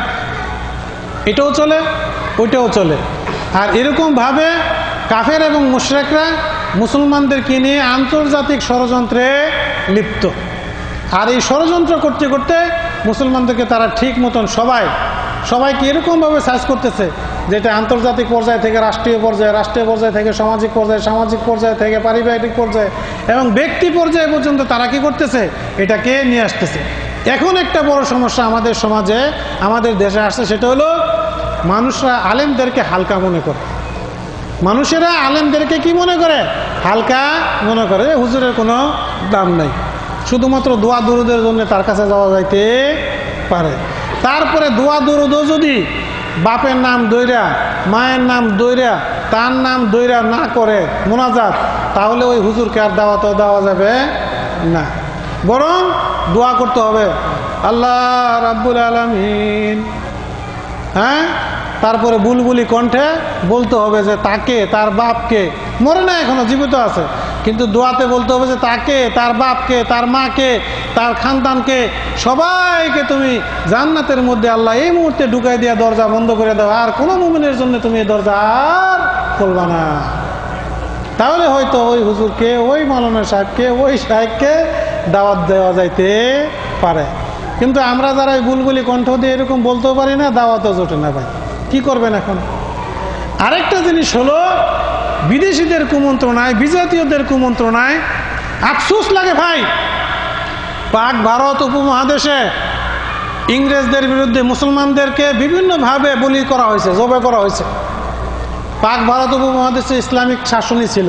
এটাও চলে ওইটাও চলে। আর এরকমভাবে কাফের এবং মুশরিকরা মুসলমানদেরকে নিয়ে আন্তর্জাতিক ষড়যন্ত্রে লিপ্ত। আর এই ষড়যন্ত্র করতে করতে মুসলমানদেরকে তারা ঠিক মতন সবাই সবাইকে এরকমভাবে সার্চ করতেছে, যেটা আন্তর্জাতিক পর্যায় থেকে রাষ্ট্রীয় পর্যায়ে, রাষ্ট্রীয় পর্যায় থেকে সামাজিক পর্যায়ে, সামাজিক পর্যায় থেকে পারিবারিক পর্যায়ে এবং ব্যক্তি পর্যায়ে পর্যন্ত তারা কি করতেছে, এটাকে নিয়ে আসতেছে। এখন একটা বড় সমস্যা আমাদের সমাজে আমাদের দেশে আসছে, সেটা হলো মানুষরা আলেমদেরকে হালকা মনে করে। মানুষেরা আলেমদেরকে কি মনে করে, হালকা মনে করে। হুজুরের কোনো দাম নাই, শুধুমাত্র দোয়া দুরুদের জন্য তার কাছে যাওয়া যাইতে পারে। তারপরে দোয়া দুরুদ যদি বাপের নাম দইরা, মায়ের নাম দইরা, তার নাম দইরা না করে মোনাজাত, তাহলে ওই হুজুরকে আর দাওয়াতও দেওয়া যাবে না। বরং দোয়া করতে হবে আল্লাহ রাব্বুল আলামিন, হ্যাঁ। তারপরে বুলবুলি কণ্ঠে বলতে হবে যে তাকে, তার বাপকে, মরে না এখনো জীবিত আছে, কিন্তু দোয়াতে বলতে হবে যে তাকে, তার বাপকে, তার মাকে, তার খানদানকে, সবাইকে তুমি জান্নাতের মধ্যে আল্লাহ এই মুহূর্তে ঢুকাই দিয়া দরজা বন্ধ করে দাও, আর কোনো মুমিনের জন্য তুমি এই দরজা আর খুলবা না। তাহলে হয়তো ওই হুজুরকে, ওই মাওলানা সাহেবকে, ওই সাহেবকে দাওয়াত দেওয়া যাইতে পারে। কিন্তু আমরা যারা এই বুলবুলি কণ্ঠ দিয়ে এরকম বলতেও পারি না, দাওয়াতও জোটে না। ভাই কি করবেন এখন? আরেকটা জিনিস হলো বিদেশিদের কুমন্ত্রণায়, বিজাতীয়দের কুমন্ত্রণায় আফসোস লাগে ভাই। পাক ভারত উপমহাদেশে ইংরেজদের বিরুদ্ধে মুসলমানদেরকে বিভিন্নভাবে বলি করা হয়েছে, জবাই করা হয়েছে। পাক ভারত উপমহাদেশে ইসলামিক শাসনই ছিল,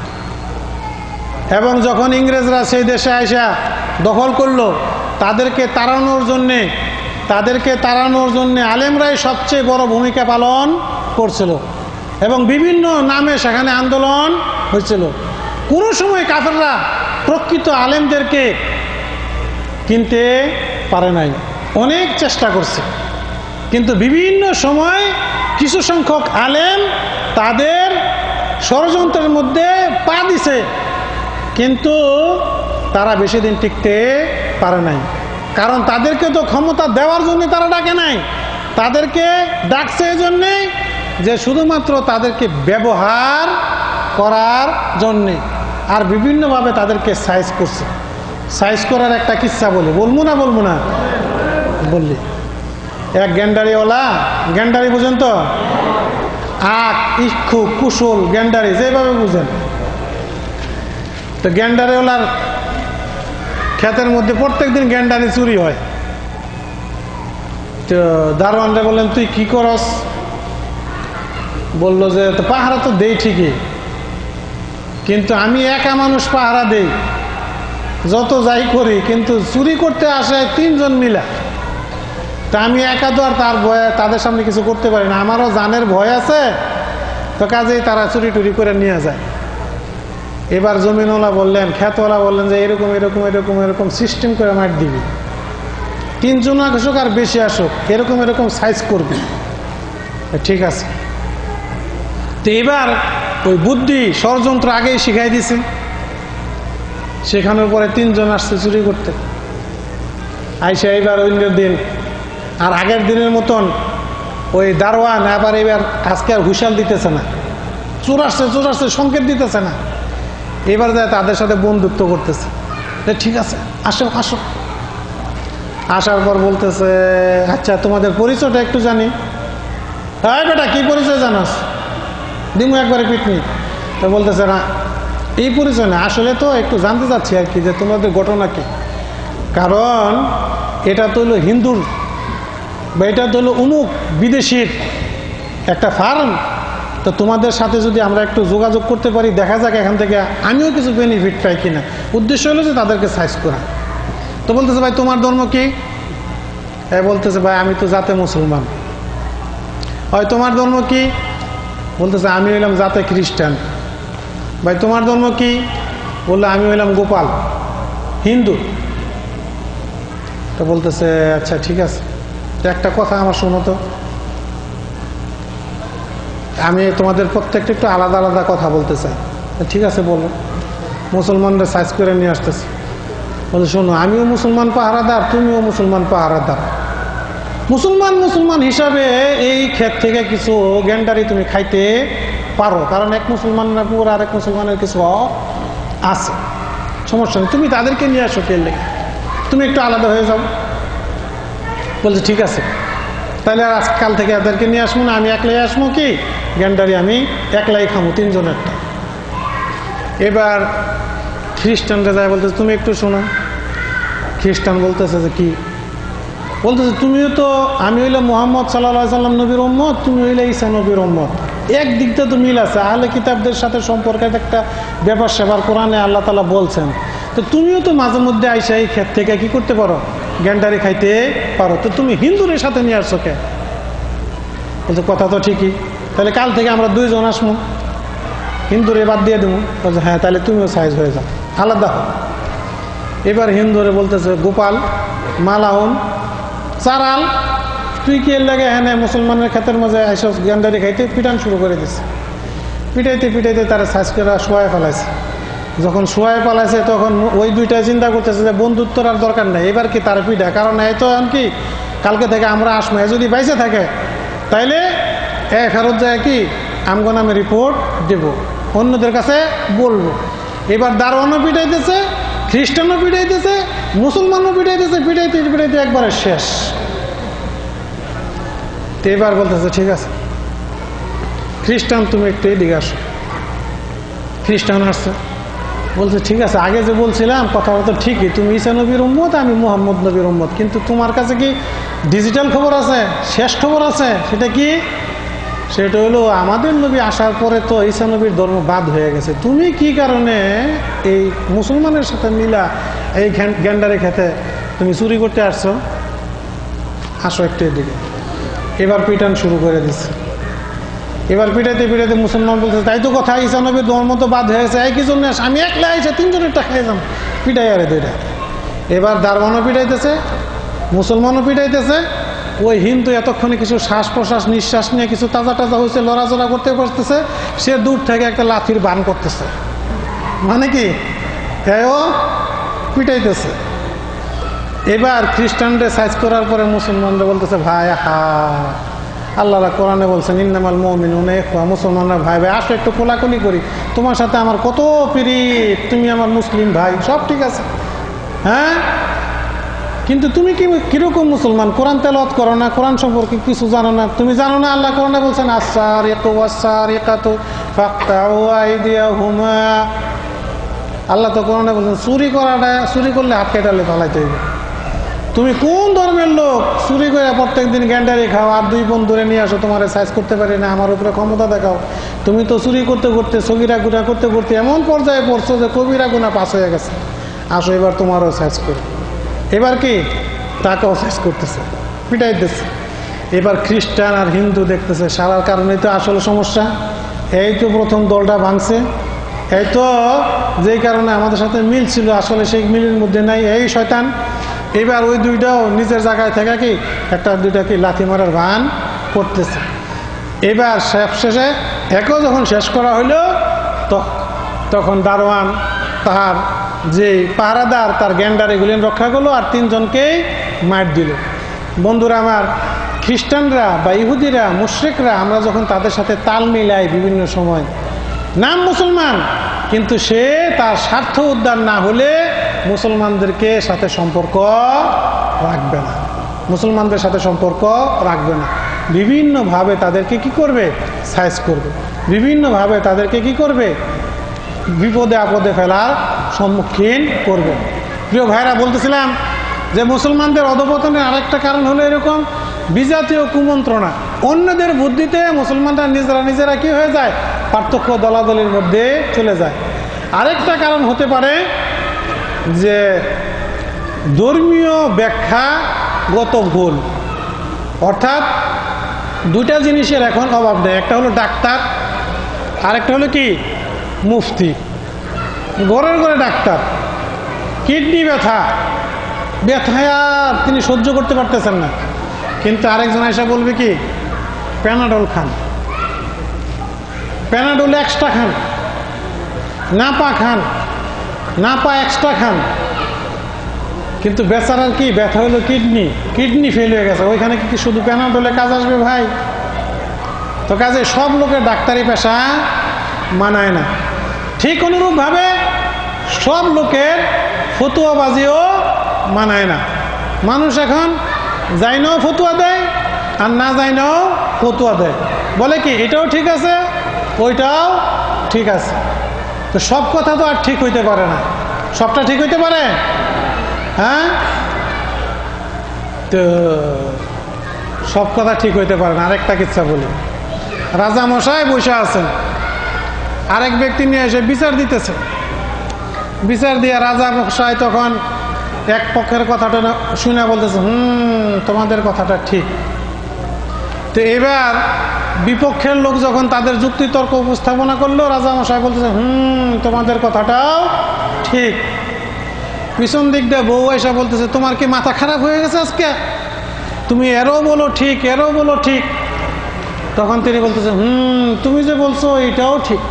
এবং যখন ইংরেজরা সেই দেশে আইসা দখল করলো, তাদেরকে তাড়ানোর জন্যে তাদেরকে তাড়ানোর জন্যে আলেমরাই সবচেয়ে বড় ভূমিকা পালন করছিল, এবং বিভিন্ন নামে সেখানে আন্দোলন হয়েছিল। কোনো সময় কাফেররা প্রকৃত আলেমদেরকে কিনতে পারে নাই, অনেক চেষ্টা করছে, কিন্তু বিভিন্ন সময় কিছু সংখ্যক আলেম তাদের ষড়যন্ত্রের মধ্যে পা দিছে, কিন্তু তারা বেশি দিন টিকতে পারে নাই। কারণ তাদেরকে তো ক্ষমতা দেওয়ার জন্য তারা ডাকে নাই, তাদেরকে ডাকছে এই জন্যে যে শুধুমাত্র তাদেরকে ব্যবহার করার জন্যে, আর বিভিন্নভাবে তাদেরকে সাইজ করছে। সাইজ করার একটা কিচ্ছা বলি, বলবো না বলবো না বললি। এক গ্যান্ডারিওয়ালা, গ্যান্ডারি বুঝেন তো, আখ, ইক্ষু, কুশল, গ্যান্ডারি যেভাবে বুঝেন, তো গ্যান্ডারিওয়ালার ক্ষেতের মধ্যে প্রত্যেক দিন গ্যান্ডারি চুরি হয়। তো দারোয়ানরা বললেন, তুই কি করস? বললো যে পাহারা তো দেই ঠিকই, কিন্তু আমি একা মানুষ পাহারা দেই, যত যাই করি, কিন্তু চুরি করতে আসে তিনজন মিলা, তা আমি একা তো আর তার ভয়ে তাদের সামনে কিছু করতে পারি না, আমারও জানের ভয় আছে, তো কাজেই তারা চুরি টুরি করে নিয়ে যায়। এবার জমিনওয়ালা বললেন, ক্ষেতওয়ালা বললেন যে এরকম এরকম এরকম এরকম সিস্টেম করে মার দিবি, তিনজন আসুক আর বেশি আসুক, এরকম এরকম সাইজ করবি। ঠিক আছে। তো এবার ওই বুদ্ধি ষড়যন্ত্র আগেই শিখাই দিছে, শেখানোর পরে তিনজন আসছে চুরি করতে। আইসা এবার অন্যের দিন আর আগের দিনের মতন ওই দারোয়ান আবার এবার আজকে আর হুঁশিয়ার দিতেছে না, চোর আসছে চোর আসছে সংকেত দিতেছে না, এবার যায় তাদের সাথে বন্ধুত্ব করতেছে। ঠিক আছে, আসো আসো। আসার পর বলতেছে, আচ্ছা তোমাদের পরিচয়টা একটু জানি। হ্যাঁ বেটা, কি পরিচয় জানাস? দিমু একবারে পিকনিক। তো বলতেছে, না এই পরিচয় না, আসলে তো একটু জানতে চাচ্ছি আর কি, যে তোমাদের ঘটনা কি। কারণ এটা তো হলো হিন্দুর, বা এটা তো হলো অমুক বিদেশির একটা ফার্ম, তো তোমাদের সাথে যদি আমরা একটু যোগাযোগ করতে পারি, দেখা যাক এখান থেকে আমিও কিছু বেনিফিট পাই কিনা। উদ্দেশ্য হলো যে তাদেরকে সাইজ করা। তো বলতেছে, ভাই তোমার ধর্ম কি? হ্যাঁ বলতেছে, ভাই আমি তো জাতে মুসলমান। হয় তোমার ধর্ম কি? বলতেছে, আমি হইলাম জাতে খ্রিস্টান। ভাই তোমার ধর্ম কি? বললো, আমি হইলাম গোপাল, হিন্দু। তো বলতেছে, আচ্ছা ঠিক আছে, একটা কথা আমার শোনো তো, আমি তোমাদের প্রত্যেকটা একটু আলাদা আলাদা কথা বলতে চাই। ঠিক আছে বলো। মুসলমানরা সাইজ করে নিয়ে আসতেছে। বলছে, শোনো, আমিও মুসলমান পাহারাদার, তুমিও মুসলমান পাহারাদার। মুসলমান মুসলমান হিসাবে এই ক্ষেত থেকে কিছু গ্যান্ডারি তুমি খাইতে পারো, কারণ এক মুসলমানের পুর আর এক মুসলমানের কিছু আছে, সমস্যা নেই, তুমি তাদেরকে নিয়ে আসো, তেল লেগে তুমি একটু আলাদা হয়ে যাও। বলছে, ঠিক আছে, তাহলে আর আজকাল থেকে এদেরকে নিয়ে আসবো না, আমি একলাই আসবো, কি গ্যান্ডারি আমি একলাই খামো, তিনজনেরটা। এবার খ্রিস্টানরা যায়, বলতেছে, তুমি একটু শোনো। খ্রিস্টান বলতেছে যে কি? বলতেছে, তুমিও তো, আমি হইলে মোহাম্মদ সাল্লাল্লাহু সাল্লাম নবীর উম্মত, তুমি হইলে ঈসা নবীর উম্মত, এক দিক দিয়ে তো মিল আছে, আহলে কিতাবদের সাথে সম্পর্কের একটা ব্যাপার সেবার কোরআনে আল্লাহ তাআলা বলছেন। তো তুমিও তো মাঝে মধ্যে আইসা এই ক্ষেত থেকে কি করতে পারো, গ্যান্ডারি খাইতে পারো, তো তুমি হিন্দুরের সাথে নিয়ে আসছো কে? বলছে, কথা তো ঠিকই, তাহলে কাল থেকে আমরা দুইজন আসবো, হিন্দুরে বাদ দিয়ে দেবো। বলছে, হ্যাঁ তাহলে তুমিও সাইজ হয়ে যাও, আলাদা হো। এবার হিন্দুরে বলতেছে, গোপাল, মালাউন, চারাল, তুই কি এর লাগে হ্যাঁ মুসলমানের ক্ষেতের মাঝে আইসস গ্যান্ডারি খাইতে? পিটান শুরু করে দিচ্ছে। পিটাইতে পিটাইতে তারা সাইজ করে শোয়ায় ফেলাইছে। যখন শোয়ায় পালাইছে তখন ওই দুইটাই চিন্তা করতেছে যে বন্ধুত্বর আর দরকার নেই, এবার কি তার পিঠা, কারণ এই তো কি কালকে থেকে আমরা আসবো, যদি বাইসে থাকে তাইলে এ ফেরত যায় কি আমগো নামে রিপোর্ট দেব, অন্যদের কাছে বলবো। এবার দারোয়ানও পিটাইতেছে, খ্রিস্টানও পিটাইতেছে, মুসলমানও পিটাইতেছে, পিটাইতে পিটাইতে একবারে শেষ। তো এবার বলতেছে, ঠিক আছে খ্রিস্টান তুমি একটু এদিকে আসো। খ্রিস্টান আসছে, বলছে ঠিক আছে, আগে যে বলছিলাম কথাটা তো ঠিকই, তুমি ঈসা নবীর উম্মত, আমি মুহাম্মদ নবীর উম্মত, কিন্তু তোমার কাছে কি ডিজিটাল খবর আছে, শেষ খবর আছে? সেটা কি? সেটা হলো আমাদের নবী আসার পরে তো ঈসা নবীর ধর্ম বাদ হয়ে গেছে, তুমি কি কারণে এই মুসলমানের সাথে মিলা এই গ্যান্ডারে খেতে তুমি চুরি করতে আসছো? আসো একটু এদিকে। এবার পিটান শুরু করে দিচ্ছে। এবার পিটাইতে পিটাইতে মুসলমান বলছে তাই তো কথা, ঈসা নবীর ধর্ম তো বাদ হয়ে গেছে, এই কি জন্য আমি একলা এসে তিনজনের টাকা খেয়ে যাবো, পিটাই আরে দুইটা। এবার দারওয়ানও পিটাইতেছে, মুসলমানও পিটাইতেছে। ওই হিন্দু এতক্ষণে কিছু শ্বাস প্রশ্বাস নিঃশ্বাস নিয়ে কিছু তাজা টাজা হয়েছে, লড়াচড়া করতে পারতেছে, সে দূর থেকে একটা লাঠির বান করতেছে, মানে কি এও পিটাইতেছে। এবার খ্রিস্টানরে সাইজ করার পরে মুসলমানরা বলতেছে ভাই হা আল্লাহ কোরআনে বলছেন ইন্নামাল মুমিনুনা ইখওয়া, মুসলমানরা ভাই ভাই আসো একটু কোলাকুলি করি, তোমার সাথে আমার কত পিরিত, তুমি আমার মুসলিম ভাই, সব ঠিক আছে। হ্যাঁ, কিন্তু তুমি কি কিরকম মুসলমান? কোরআন তেলাওয়াত করো না, কোরআন সম্পর্কে কিছু জানো না, তুমি জানো না আল্লাহ কোরআনে বলছেন আস-সারিকু ওয়াস-সারিকাতু ফাকতাউ আইদিয়াহুমা। আল্লাহ তো কোরআনে বলছেন চুরি করাটা, চুরি করলে হাত কেটালে পালাইতে হইবে। তুমি কোন ধর্মের লোক? চুরি করে প্রত্যেক দিন গ্যান্ডারি খাও, আর দুই বোন ধরে নিয়ে আসো, তোমার সাইজ করতে পারি না, আমার উপরে ক্ষমতা দেখাও। তুমি তো চুরি করতে করতে সগিরা গুণা করতে করতে এমন পর্যায়ে পড়ছো যে কবিরা গুণা পাস হয়ে গেছে, আসো এবার তোমারও সাইজ করে। এবার কি তাকেও সাইজ করতেছে, পিটাই দিচ্ছে। এবার খ্রিস্টান আর হিন্দু দেখতেছে সারার কারণেই তো আসলে সমস্যা। এই তো প্রথম দলটা ভাঙছে, এই তো যেই কারণে আমাদের সাথে মিল ছিল আসলে সেই মিলের মধ্যে নাই, এই শয়তান। এবার ওই দুইটাও নিজের জায়গায় থেকে কি একটা দুইটা কি লাথি মারার ভান করতেছে। এবার শেষ শেষে একও যখন শেষ করা হইল তখন দারোয়ান তাহার যে পাহারাদার তার গ্যান্ডার এগুলি রক্ষা করলো আর তিনজনকেই মার দিল। বন্ধুরা আমার, খ্রিস্টানরা বা ইহুদিরা মুশরিকরা আমরা যখন তাদের সাথে তাল মিলাই বিভিন্ন সময়, নাম মুসলমান কিন্তু সে তার স্বার্থ উদ্ধার না হলে মুসলমানদেরকে সাথে সম্পর্ক রাখবে না, মুসলমানদের সাথে সম্পর্ক রাখবে না, বিভিন্নভাবে তাদেরকে কি করবে? সাইজ করবে, বিভিন্নভাবে তাদেরকে কি করবে? বিপদে আপদে ফেলার সম্মুখীন করবে। প্রিয় ভাইরা, বলতেছিলাম যে মুসলমানদের অধপতনের আরেকটা কারণ হলো এরকম বিজাতীয় কুমন্ত্রণা। অন্যদের বুদ্ধিতে মুসলমানরা নিজেরা নিজেরা কি হয়ে যায়? পার্থক্য দলাদলির মধ্যে চলে যায়। আরেকটা কারণ হতে পারে যে ধর্মীয় ব্যাখ্যাগত ভুল, অর্থাৎ দুইটা জিনিসের এখন অভাব নেই, একটা হলো ডাক্তার, আরেকটা হলো কি মুফতি। ঘরের ঘরে ডাক্তার, কিডনি ব্যথা ব্যথায় আর তিনি সহ্য করতে পারতেছেন না, কিন্তু আরেকজন এসে বলবে কি প্যানাডল খান, প্যানাডল এক্সট্রা খান, নাপা খান, নাপা এক্সট্রা খান। কিন্তু বেচারার কি ব্যথা হলো কিডনি, কিডনি ফেল হয়ে গেছে, ওইখানে কি শুধু প্যানাডলে কাজ আসবে ভাই? তো কাজে সব লোকের ডাক্তারি পেশা মানায় না। ঠিক অনুরূপভাবে সব লোকের ফতুয়াবাজিও মানায় না। মানুষ এখন যাইনাও ফতুয়া দেয় আর না যাইনাও ফতুয়া দেয়, বলে কি এটাও ঠিক আছে ওইটাও ঠিক আছে। তো সব কথা তো আর ঠিক হইতে পারে না, সবটা ঠিক হইতে পারে? হ্যাঁ, তো সব কথা ঠিক হইতে পারে না। আরেকটা কিচ্ছা বলি, রাজা মশাই বসে আছেন, আরেক ব্যক্তি নিয়ে এসে বিচার দিতেছে, বিচার দিয়ে রাজা মশাই তখন এক পক্ষের কথাটা শুনে বলতেছে হুম তোমাদের কথাটা ঠিক। তো এবার বিপক্ষের লোক যখন তাদের যুক্তি তর্ক উপস্থাপনা করলো, রাজা মশাই বলতেছে হুম তোমাদের কথাটাও ঠিক। পিছন দিক দিয়ে বউ এসে বলতেছে তোমার কি মাথা খারাপ হয়ে গেছে আজকে? তুমি এরও বলো ঠিক এরও বলো ঠিক। তখন তিনি বলতেছে হুম তুমি যে বলছো এটাও ঠিক,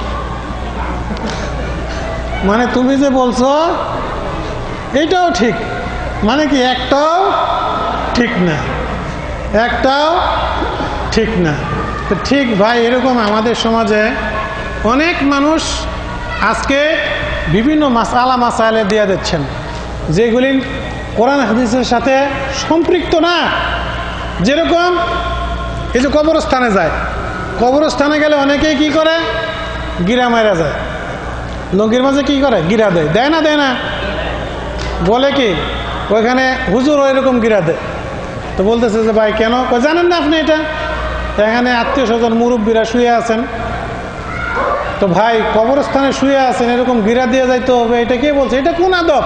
মানে তুমি যে বলছো এইটাও ঠিক, মানে কি একটাও ঠিক না, একটাও ঠিক না। তো ঠিক ভাই, এরকম আমাদের সমাজে অনেক মানুষ আজকে বিভিন্ন মাসালা মাসাইলে দিয়ে দিচ্ছেন যেগুলি কোরআন হাদিসের সাথে সম্পৃক্ত না। যেরকম এই যে কবরস্থানে যায়, কবরস্থানে গেলে অনেকেই কি করে গিরা মারা যায়, লুঙ্গির মাঝে কি করে? গিরা দেয়। দেয় না? দেয় না? বলে কি ওইখানে হুজুর ওইরকম গিরা দেয়। তো বলতেছে যে ভাই কেন? জানেন না আপনি এটা? এখানে আত্মীয় স্বজন মুরব্বীরা শুয়ে আছেন, তো ভাই কবরস্থানে শুয়ে আছেন, এরকম গিরা দিয়ে যাইতে হবে, এটা কে বলছে? এটা কোন আদব?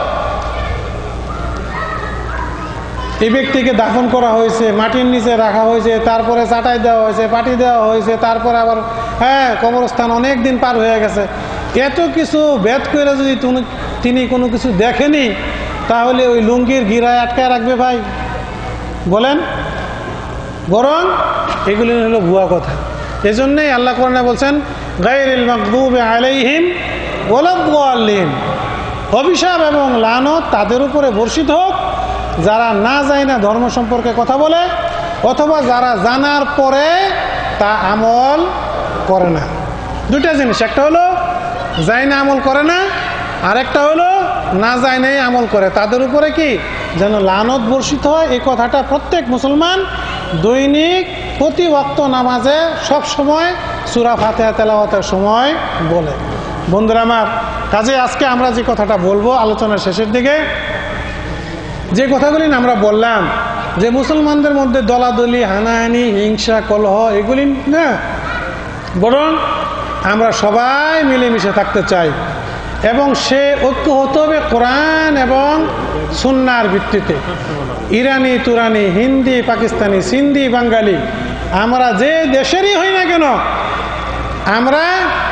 এই ব্যক্তিকে দাফন করা হয়েছে, মাটির নিচে রাখা হয়েছে, তারপরে চাটাই দেওয়া হয়েছে, পাটি দেওয়া হয়েছে, তারপরে আবার হ্যাঁ কবরস্থান অনেক দিন পার হয়ে গেছে। এত কিছু ভেদ করে যদি তিনি কোনো কিছু দেখেনি, তাহলে ওই লুঙ্গির গিরায় আটকায় রাখবে ভাই? বলেন। বরং এগুলি হলো ভুয়া কথা। এজন্যই আল্লাহ কোরআনে বলছেন গায়রিল মাগদুবি আলাইহিম ওয়ালাদ-দাল্লিন, অভিশাপ এবং লানত তাদের উপরে বর্ষিত হোক যারা না যায় না ধর্ম সম্পর্কে কথা বলে, অথবা যারা জানার পরে তা আমল করে না। দুইটা জিনিস, একটা হলো যায় না আমল করে না, আর একটা হলো না যায় নাই আমল করে, তাদের উপরে কি যেন লানত বর্ষিত হয়। এই কথাটা প্রত্যেক মুসলমান দৈনিক প্রতি ওয়াক্ত নামাজে সব সময় সূরা ফাতিহা তেলাওয়াতের সময় বলে। বন্ধুরা আমার, কাজে আজকে আমরা যে কথাটা বলবো আলোচনার শেষের দিকে, যে কথাগুলি আমরা বললাম যে মুসলমানদের মধ্যে দলাদলি, হানাহানি, হিংসা, কলহ এগুলি না, বরং আমরা সবাই মিলেমিশে থাকতে চাই এবং সে ঐক্য হতে হবে কোরআন এবং সুন্নাহর ভিত্তিতে। ইরানি, তুরানি, হিন্দি, পাকিস্তানি, সিন্ধি, বাঙালি, আমরা যে দেশেরই হই না কেন, আমরা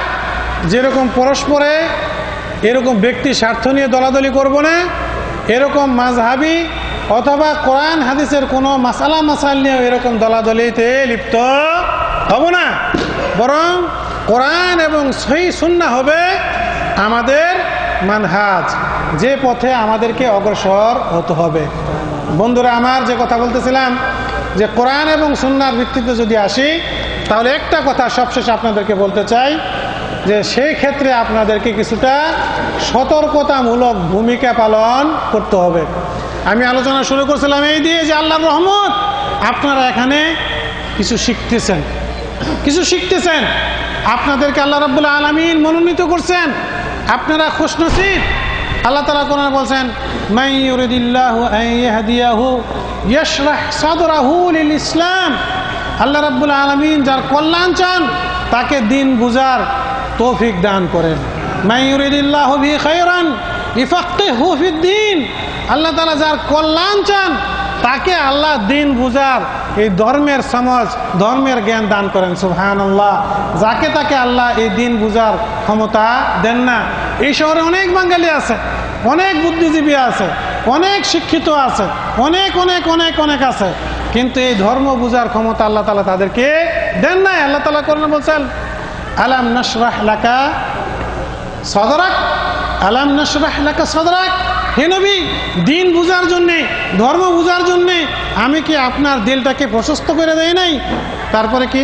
যেরকম পরস্পরে এরকম ব্যক্তি স্বার্থ নিয়ে দলাদলি করব না, এরকম মাযহাবি অথবা কোরআন হাদিসের কোনো মাসালা মাসাইল নিয়ে এরকম দলাদলিতে লিপ্ত হব না, বরং কোরআন এবং সহিহ সুন্নাহ হবে আমাদের মানহাজ, যে পথে আমাদেরকে অগ্রসর হতে হবে। বন্ধুরা আমার, যে কথা বলতেছিলাম যে কোরআন এবং সুন্নাহর ভিত্তিতে যদি আসি, তাহলে একটা কথা সবশেষে আপনাদেরকে বলতে চাই যে সেই ক্ষেত্রে আপনাদেরকে কিছুটা সতর্কতামূলক ভূমিকা পালন করতে হবে। আমি আলোচনা শুরু করছিলাম এই দিয়ে যে আল্লাহর রহমত, আপনারা এখানে কিছু শিখতেছেন, কিছু শিখতেছেন, আপনাদেরকে আল্লাহ রাব্বুল আলামিন মনোনীত করছেন, আপনারা খুশনসিব। আল্লাহ তাআলা কোরআনে বলছেন মান ইউরিদিল্লাহু আন ইয়াহদিয়াহু ইয়াশরাহ সাদরাহু লিল ইসলাম। আল্লাহ রাব্বুল আলামিন যার কল্যাণ চান তাকে দিন বুঝার তৌফিক দান করেন। মান ইউরিদিল্লাহু বিহি খায়রান ইফাক্কিহু ফিদ্দীন। আল্লাহ তাআলা যার কল্যাণ চান তাকে আল্লাহ দিন বুঝার, এই ধর্মের সমাজ, ধর্মের জ্ঞান দান করেন। সুবহানাল্লাহ। যাকে তাকে আল্লাহ এই দিন বুঝার ক্ষমতা দেন না। এই শহরে অনেক বাঙালি আছে, অনেক বুদ্ধিজীবী আছে, অনেক শিক্ষিত আছে, অনেক অনেক অনেক অনেক আছে, কিন্তু এই ধর্ম বুঝার ক্ষমতা আল্লাহ তাআলা তাদেরকে দেন নাই। আল্লাহ তাআলা কোরআনে বলছেন আলাম নাশরাহ লাকা সাদরাক, আলাম নাশরাহ লাকা সাদরাক। হে নবী, দিন বুঝার জন্যে, ধর্ম বুঝার জন্যে আমি কি আপনার দিলটাকে প্রশস্ত করে দেই নাই? তারপরে কি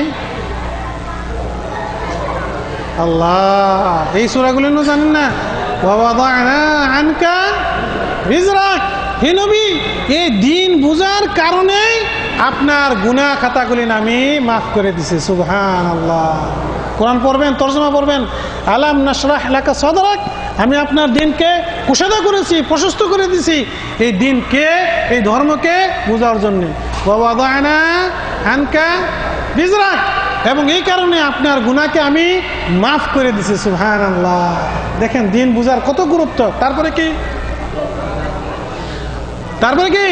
আল্লাহ এই সূরাগুলো জানেন না? ওয়াদানা আনকা বিজরাক। হে নবী, এই দিন বুঝার কারণে আপনার গুনাহ খাতাগুলি আমি মাফ করে দিছি। সুবহানাল্লাহ। কোরআন পড়বেন, তরজমা পড়বেন, আলাম নাশরাহ লাকা সাদরাক, আমি আপনার দিনকে কুশাদা করেছি, প্রশস্ত করে দিছি এই দিনকে, এই ধর্মকে বোঝার জন্য। ওয়াদানা আনকা বিজরাক, এবং এই কারণে আপনার গুনাহকে আমি মাফ করে দিছি। সুবহানাল্লাহ। দেখেন দিন বুঝার কত গুরুত্ব। তারপরে কি? তারপরে কি?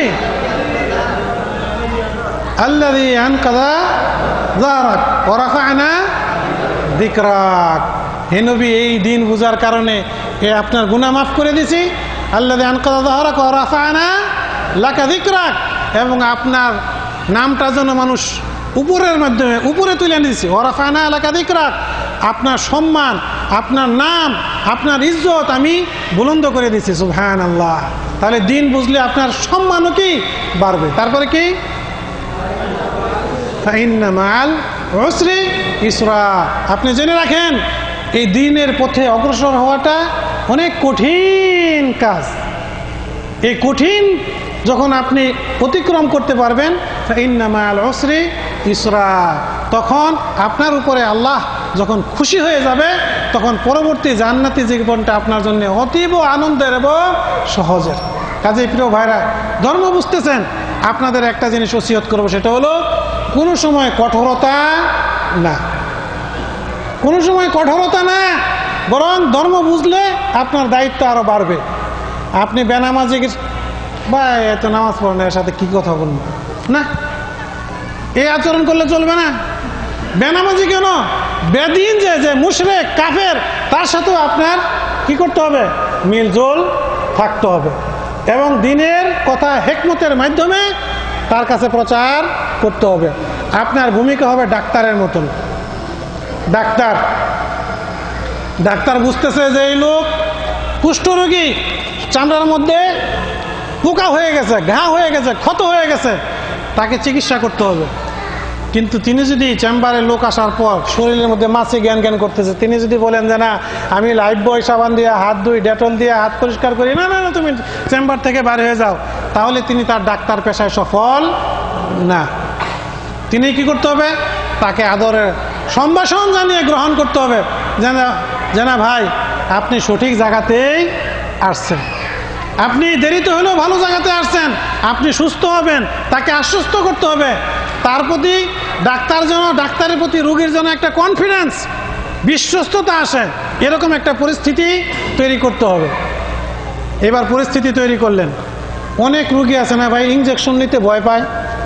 আল্লাযী আনকাযা যাহরাক ওয়া রাফা'না যিকরাক। হে নবী, এই দিন বুঝার কারণে এ আপনার গুনাহ মাফ করে দিছি। আল্লাযী আনকাযা যাহরাক ওয়া রাফা'না লাকা যিকরাক, এবং আপনার নামটা যেন মানুষ উপরের মাধ্যমে উপরে তুলে দিয়েছি। ওয়া রাফা'না লাকা যিকরাক, আপনার সম্মান, আপনার নাম, আপনার ইজ্জত আমি বুলন্দ করে দিয়েছি। সুবহানাল্লাহ। তাহলে দিন বুঝলে আপনার সম্মানও কি বাড়বে। তারপরে কি? ফাইন্না মাআল উসরি ইসরা। আপনি জেনে রাখেন এই দিনের পথে অগ্রসর হওয়াটা অনেক কঠিন কাজ। এই কঠিন যখন আপনি অতিক্রম করতে পারবেন, ফাইন্না মাআল উসরি ইসরা, তখন আপনার উপরে আল্লাহ যখন খুশি হয়ে যাবে তখন পরবর্তী জান্নাতি জীবনটা আপনার জন্য অতীব আনন্দের এবং সহজের। কাজেই প্রিয় ভাইরা, ধর্ম বুঝতেছেন, আপনাদের একটা জিনিস ওসিয়ত করবো, সেটা হলো কোনো সময় কঠোরতা না, কোনো সময় কঠোরতা না, বরং ধর্ম বুঝলে আপনার দায়িত্ব আরো বাড়বে। আপনি বেনামাজি বা এত নামাজ পড়েন, এর সাথে কি কথা বলবো না, এই আচরণ করলে চলবে না। বেনামাজি কেন, বেদিন যে যে মুশরিক কাফের, তার সাথেও আপনার কি করতে হবে, মিলজোল থাকতে হবে এবং দিনের কথা হিকমতের মাধ্যমে তার কাছে প্রচার করতে হবে। আপনার ভূমিকা হবে ডাক্তারের মতন। ডাক্তার ডাক্তার বুঝতেছে যে এই লোক কুষ্ঠরোগী, চামড়ার মধ্যে পোকা হয়ে গেছে, ঘা হয়ে গেছে, ক্ষত হয়ে গেছে, তাকে চিকিৎসা করতে হবে। কিন্তু তিনি যদি চেম্বারে লোক আসার পর শরীরের মধ্যে মাছি জ্ঞান জ্ঞান করতেছে, তিনি যদি বলেন যে না আমি লাইফ বয় সাবান দিয়ে হাত ধুই, ডেটল দিয়ে হাত পরিষ্কার করি, না না না তুমি চেম্বার থেকে বার হয়ে যাও, তাহলে তিনি তার ডাক্তার পেশায় সফল না। তিনি কি করতে হবে, তাকে আদরে সম্ভাষণ জানিয়ে গ্রহণ করতে হবে, যে না ভাই আপনি সঠিক জায়গাতেই আসছেন, আপনি দেরিতে হলেও ভালো জায়গাতে আসছেন, আপনি সুস্থ হবেন, তাকে আশ্বস্ত করতে হবে। তার প্রতি ডাক্তার যেন, ডাক্তারের প্রতি রোগীর যেন একটা কনফিডেন্স, বিশ্বস্ততা আসে, এরকম একটা পরিস্থিতি তৈরি করতে হবে। এবার পরিস্থিতি তৈরি করলেন, অনেক রোগী আছে না ভাই ইঞ্জেকশন নিতে ভয় পায়,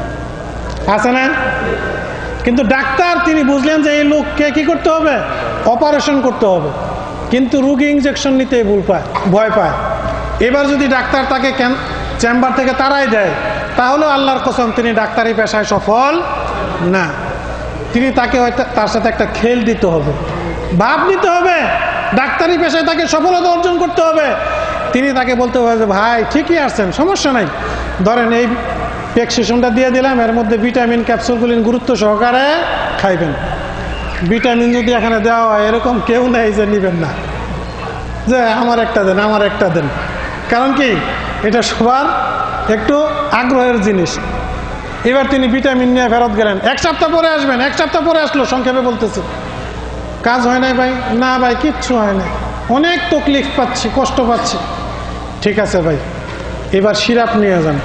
আছে না? কিন্তু ডাক্তার তিনি বুঝলেন যে এই লোককে কি করতে হবে, অপারেশন করতে হবে, কিন্তু রোগী ইঞ্জেকশন নিতে ভুল পায়, ভয় পায়। এবার যদি ডাক্তার তাকে চেম্বার থেকে তাড়াই দেয়, তাহলে আল্লাহর কসম তিনি ডাক্তারি পেশায় সফল না। তিনি তাকে তার সাথে একটা খেল দিতে হবে, ভাব নিতে হবে, ডাক্তারি পেশায় তাকে সফলতা অর্জন করতে হবে। তিনি তাকে বলতে হবে যে ভাই ঠিকই আসছেন, সমস্যা নাই, ধরেন এই প্রেসক্রিপশনটা দিয়ে দিলাম, এর মধ্যে ভিটামিন ক্যাপসুলগুলি গুরুত্ব সহকারে খাইবেন। ভিটামিন যদি এখানে দেওয়া হয়, এরকম কেউ নেই যে নিবেন না, যে আমার একটা দেন আমার একটা দেন, কারণ কি এটা সবার একটু আগ্রহের জিনিস। এবার তিনি ভিটামিন নিয়ে ফেরত গেলেন, এক সপ্তাহ পরে আসবেন, এক সপ্তাহ পরে আসলো, সংক্ষেপে বলতেছে কাজ হয় নাই ভাই, না ভাই কিচ্ছু হয় নাই, অনেক তকলিফ পাচ্ছি, কষ্ট পাচ্ছি। ঠিক আছে ভাই, এবার সিরাপ নিয়ে যান,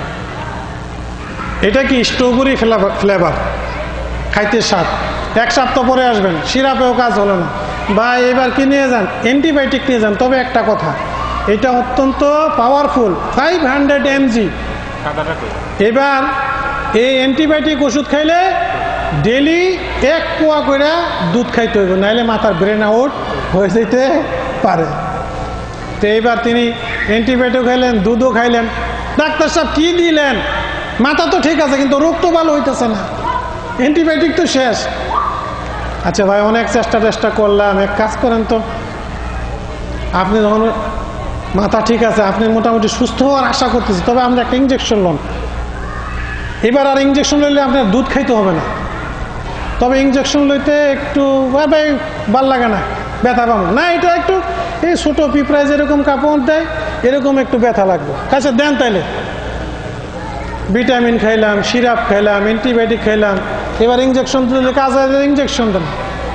এটা কি স্ট্রবেরি ফ্লেভার, খাইতে স্বাদ, এক সপ্তাহ পরে আসবেন, সিরাপেও কাজ হলো না, ভাই এবার কি নিয়ে যান, অ্যান্টিবায়োটিক নিয়ে যান, তবে একটা কথা, এটা অত্যন্ত পাওয়ারফুল, ফাইভ হান্ড্রেড এমজি। এবার এই অ্যান্টিবায়োটিক ওষুধ খাইলে ডেলি এক পোয়া করে দুধ খাইতে হইব, নাইলে মাথার ব্রেন আউট হয়ে যেতে পারে। তো এইবার তিনি অ্যান্টিবায়োটিক খাইলেন, দুধও খাইলেন, ডাক্তার সাহেব কি দিলেন, মাথা তো ঠিক আছে কিন্তু রোগ তো ভালো হইতেছে না, অ্যান্টিবায়োটিক তো শেষ। আচ্ছা ভাই অনেক চেষ্টা চেষ্টা করলাম, এক কাজ করেন তো, আপনি যখন মাথা ঠিক আছে, আপনি মোটামুটি সুস্থ হওয়ার আশা করতেছি, তবে আমরা একটা ইঞ্জেকশন লন। এবার আর ইঞ্জেকশন লইলে আপনার দুধ খাইতে হবে না, তবে ইঞ্জেকশন লইতে একটু ভাই ভাল লাগে না, ব্যথা পাবো না, এটা একটু এই ছোটো পিঁপড়ায় যেরকম কাপড় দেয় এরকম একটু ব্যথা লাগবে, কাছে দেন তাইলে। ভিটামিন খাইলাম, সিরাপ খাইলাম, অ্যান্টিবায়োটিক খাইলাম, এবার ইঞ্জেকশন দিলে কাজ হয়, ইঞ্জেকশন দেন।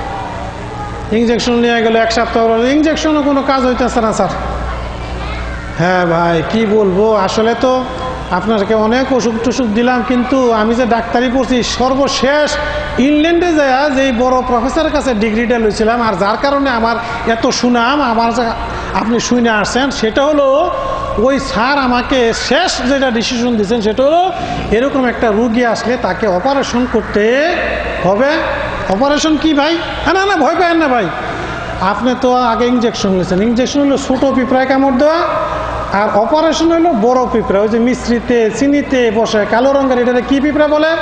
ইঞ্জেকশন নিয়ে গেলে এক সপ্তাহ, ইঞ্জেকশনও কোনো কাজ হইতেছে না স্যার। হ্যাঁ ভাই কি বলবো, আসলে তো আপনাকে অনেক ওষুধ টষুধ দিলাম, কিন্তু আমি যে ডাক্তারি পড়ছি সর্বশেষ ইংল্যান্ডে যায় যে বড় প্রফেসরের কাছে ডিগ্রিটা লইছিলাম, আর যার কারণে আমার এত সুনাম, আমার আপনি শুনে আসছেন, সেটা হলো ওই স্যার আমাকে শেষ যেটা ডিসিশন দিয়েছেন সেটা হলো এরকম একটা রুগী আসলে তাকে অপারেশন করতে হবে। অপারেশন কি ভাই, না না ভয় পাবেন না ভাই, আপনি তো আগে ইঞ্জেকশন নিয়েছেন, ইঞ্জেকশন হলো ছোটো পিঁপড়ায় কামড় দেওয়া, আর অপারেশন হলো বড় পিঁপড়া, ওই যে মিশ্রিতে চিনিতে বসে কালো রঙের, এটা কি পিঁপড়া বলে,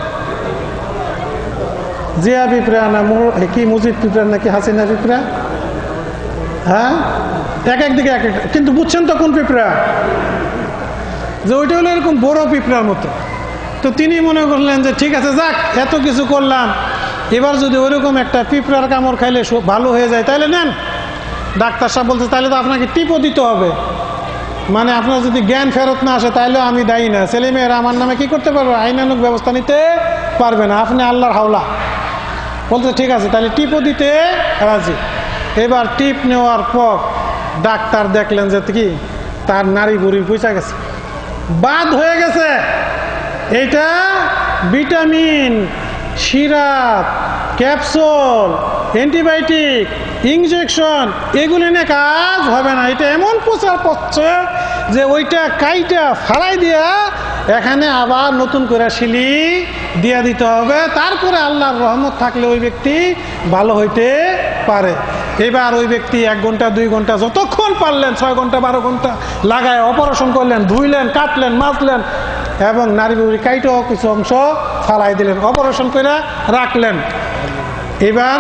জিয়া পিঁপড়া না কি মুজিব পিঁপড়া নাকি হাসিনা পিঁপড়া, হ্যাঁ এক একদিকে এক এক, কিন্তু বুঝছেন তো কোন পিঁপড়া, যে ওইটা হলো এরকম বড় পিঁপড়ার মতো। তো তিনি মনে করলেন যে ঠিক আছে যাক এত কিছু করলাম, এবার যদি ওইরকম একটা পিঁপড়ার কামড় খাইলে ভালো হয়ে যায় তাহলে নেন। ডাক্তার সাহেব বলতে তাহলে তো আপনাকে টিপও দিতে হবে, মানে আপনার যদি জ্ঞান ফেরত না আসে তাহলে আমি দায়ী না, ছেলেমেয়েরা আমার নামে কি করতে পারবে, আইনানুগ ব্যবস্থা নিতে পারবে না, আপনি আল্লাহর হাওলা। বলতে ঠিক আছে, তাহলে টিপও দিতে রাজি। এবার টিপ নেওয়ার পর ডাক্তার দেখলেন যে কি তার নাড়ি বুড়ি পচা গেছে, বাদ হয়ে গেছে। এইটা vitamin, syrup, capsule, antibiotic, injection এগুলি নিয়ে কাজ হবে না। এটা এমন প্রচার করছে যে ওইটা কাইটা ফালাই দিয়া এখানে আবার নতুন করে শিলি দিয়া দিতে হবে, তারপরে আল্লাহর রহমত থাকলে ওই ব্যক্তি ভালো হইতে পারে। এবার ওই ব্যক্তি এক ঘন্টা দুই ঘন্টা যতক্ষণ পারলেন ছয় ঘন্টা বারো ঘন্টা লাগায় অপারেশন করলেন, ধুইলেন, কাটলেন, মাজলেন এবং নারী বুড়ি কাইটেও কিছু অংশ ফালাই দিলেন, অপারেশন করে রাখলেন। এবার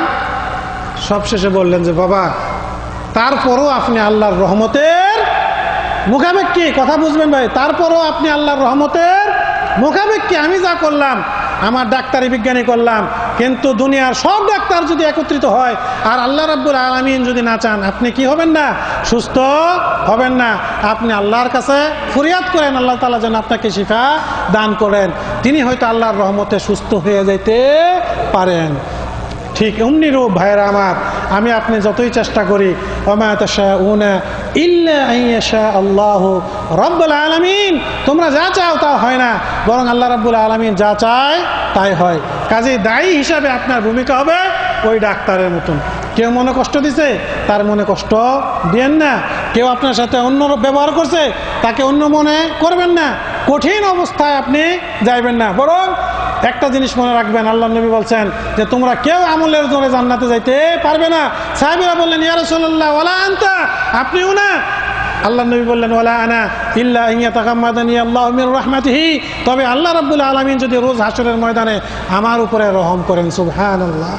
সবশেষে বললেন যে বাবা তারপরও আপনি আল্লাহর রহমতের মুখাপেক্ষী, কথা বুঝবেন ভাই, তারপরও আপনি আল্লাহর রহমতের মুখাপেক্ষী। আমি যা করলাম আমার ডাক্তারি বিজ্ঞানী করলাম, কিন্তু দুনিয়ার সব ডাক্তার যদি একত্রিত হয় আর আল্লাহ রাব্বুল আলামিন যদি না চান, আপনি কি হবেন না? সুস্থ হবেন না। আপনি আল্লাহর কাছে ফরিয়াদ করেন আল্লাহ তাআলা যেন আপনাকে শিফা দান করেন, তিনি হয়তো আল্লাহর রহমতে সুস্থ হয়ে যাইতে পারেন। ঠিক অমনি রূপ ভাইরা আমার, আমি আপনি যতই চেষ্টা করি ওমা তাশাউনা ইল্লা আইয়াশা আল্লাহু রাব্বুল আলামিন, তোমরা যা চাও তা হয় না, বরং আল্লাহ রাব্বুল আলামিন যা চায় তাই হয়। কাজে দায়ী হিসাবে আপনার ভূমিকা হবে ওই ডাক্তারের মতন। কেউ মনে কষ্ট দিছে তার মনে কষ্ট দিয়েন না, কেউ আপনার সাথে অন্য ব্যবহার করছে তাকে অন্য মনে করবেন না, কঠিন অবস্থায় আপনি যাইবেন না। বরং একটা জিনিস মনে রাখবেন, আল্লাহ নবী বলছেন যে তোমরা কেউ আমলের জোরে জান্নাতে যাইতে পারবে না। সাহাবীরা বললেন ইয়া রাসূলুল্লাহ ওয়ালা আনতা, আপনিও না? আল্লাহ নবী বললেন ওয়ালা আনা ইল্লা আন ইয়াতাগাম্মাদানি আল্লাহু মির রাহমাতিহি, তবে আল্লাহ রাব্বুল আলামিন যদি রোজ হাসরের ময়দানে আমার উপরে রহম করেন। সুবহানাল্লাহ।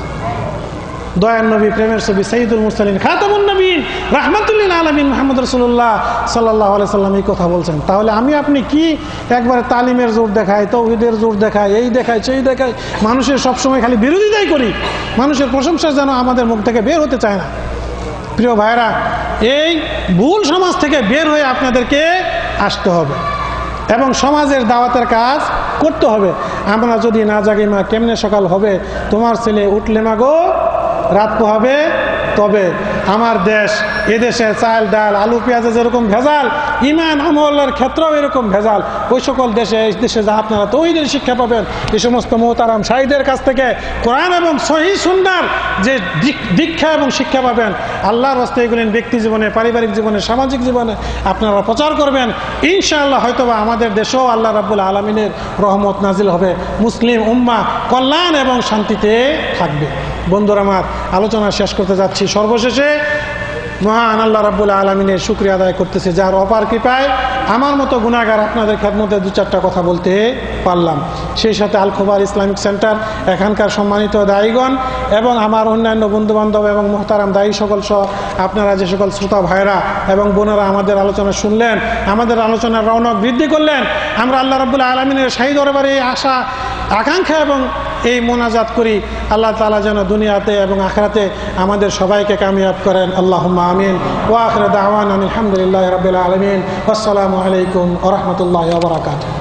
দয়ার নবী, প্রেমের ছবি, সাইয়্যিদুল মুরসালিন, খাতামুন নবীন, রাহমাতুল লিল আলামিন মুহাম্মদ রাসূলুল্লাহ সাল্লাল্লাহু আলাইহি সাল্লাম এই কথা বলছেন। তাহলে আমি আপনি কি একবারে তালিমের জোর দেখাই, তাওহীদের জোর দেখাই, এই দেখাই সেই দেখাই, মানুষের সবসময় খালি বিরোধিতাই করি, মানুষের প্রশংসা যেন আমাদের মুখ থেকে বের হতে চায় না। প্রিয় ভাইরা, এই ভুল সমাজ থেকে বের হয়ে আপনাদেরকে আসতে হবে এবং সমাজের দাওয়াতের কাজ করতে হবে। আমরা যদি না জাগি মা কেমনে সকাল হবে, তোমার ছেলে উঠলে মা গো রাত পোহাবে, তবে আমার দেশ, এদেশে চাল ডাল আলু পেঁয়াজে যেরকম ভেজাল, ইমান আমলের ক্ষেত্রেও এরকম ভেজাল। ওই সকল দেশে, এই দেশে যা আপনারা তৌহিদের শিক্ষা পাবেন, এই সমস্ত মোহতারাম শাহীদের কাছ থেকে কোরআন এবং সহিহ সুন্নাহর যে দীক্ষা এবং শিক্ষা পাবেন, আল্লাহর রাস্তায় এগুলি ব্যক্তি জীবনে, পারিবারিক জীবনে, সামাজিক জীবনে আপনারা প্রচার করবেন। ইনশাআল্লাহ হয়তোবা আমাদের দেশেও আল্লাহ রাব্বুল আলামিনের রহমত নাজিল হবে, মুসলিম উম্মাহ কল্যাণ এবং শান্তিতে থাকবে। বন্ধুরা আমার, আলোচনা শেষ করতে যাচ্ছি। সর্বশেষে মহান আল্লাহ রাব্বুল আলামিনের শুকরিয়া আদায় করতেছে, যার অপার কৃপায় আমার মতো গুনাহগার আপনাদের খেদমতে দু চারটা কথা বলতে পারলাম। সেই সাথে আল খোবার ইসলামিক সেন্টার, এখানকার সম্মানিত দায়ীগণ এবং আমার অন্যান্য বন্ধুবান্ধব এবং মোহতারাম দায়ী সকল সহ আপনারা যে সকল শ্রোতা ভাইরা এবং বোনেরা আমাদের আলোচনা শুনলেন, আমাদের আলোচনার রৌনক বৃদ্ধি করলেন, আমরা আল্লাহ রাব্বুল আলামিনের শাহী দরবারে এই আশা আকাঙ্ক্ষা এবং এই মোনাজাত করি, আল্লাহ তাআলা যেন দুনিয়াতে এবং আখিরাতে আমাদের সবাইকে কামিয়াব করেন। আল্লাহুম্মা আমিন। ওয়া আখিরু দাওয়ানা আলহামদুলিল্লাহি রাব্বিল আলামিন। আসসালামু আলাইকুম ওয়া রাহমাতুল্লাহি ওয়া বারাকাতুহু।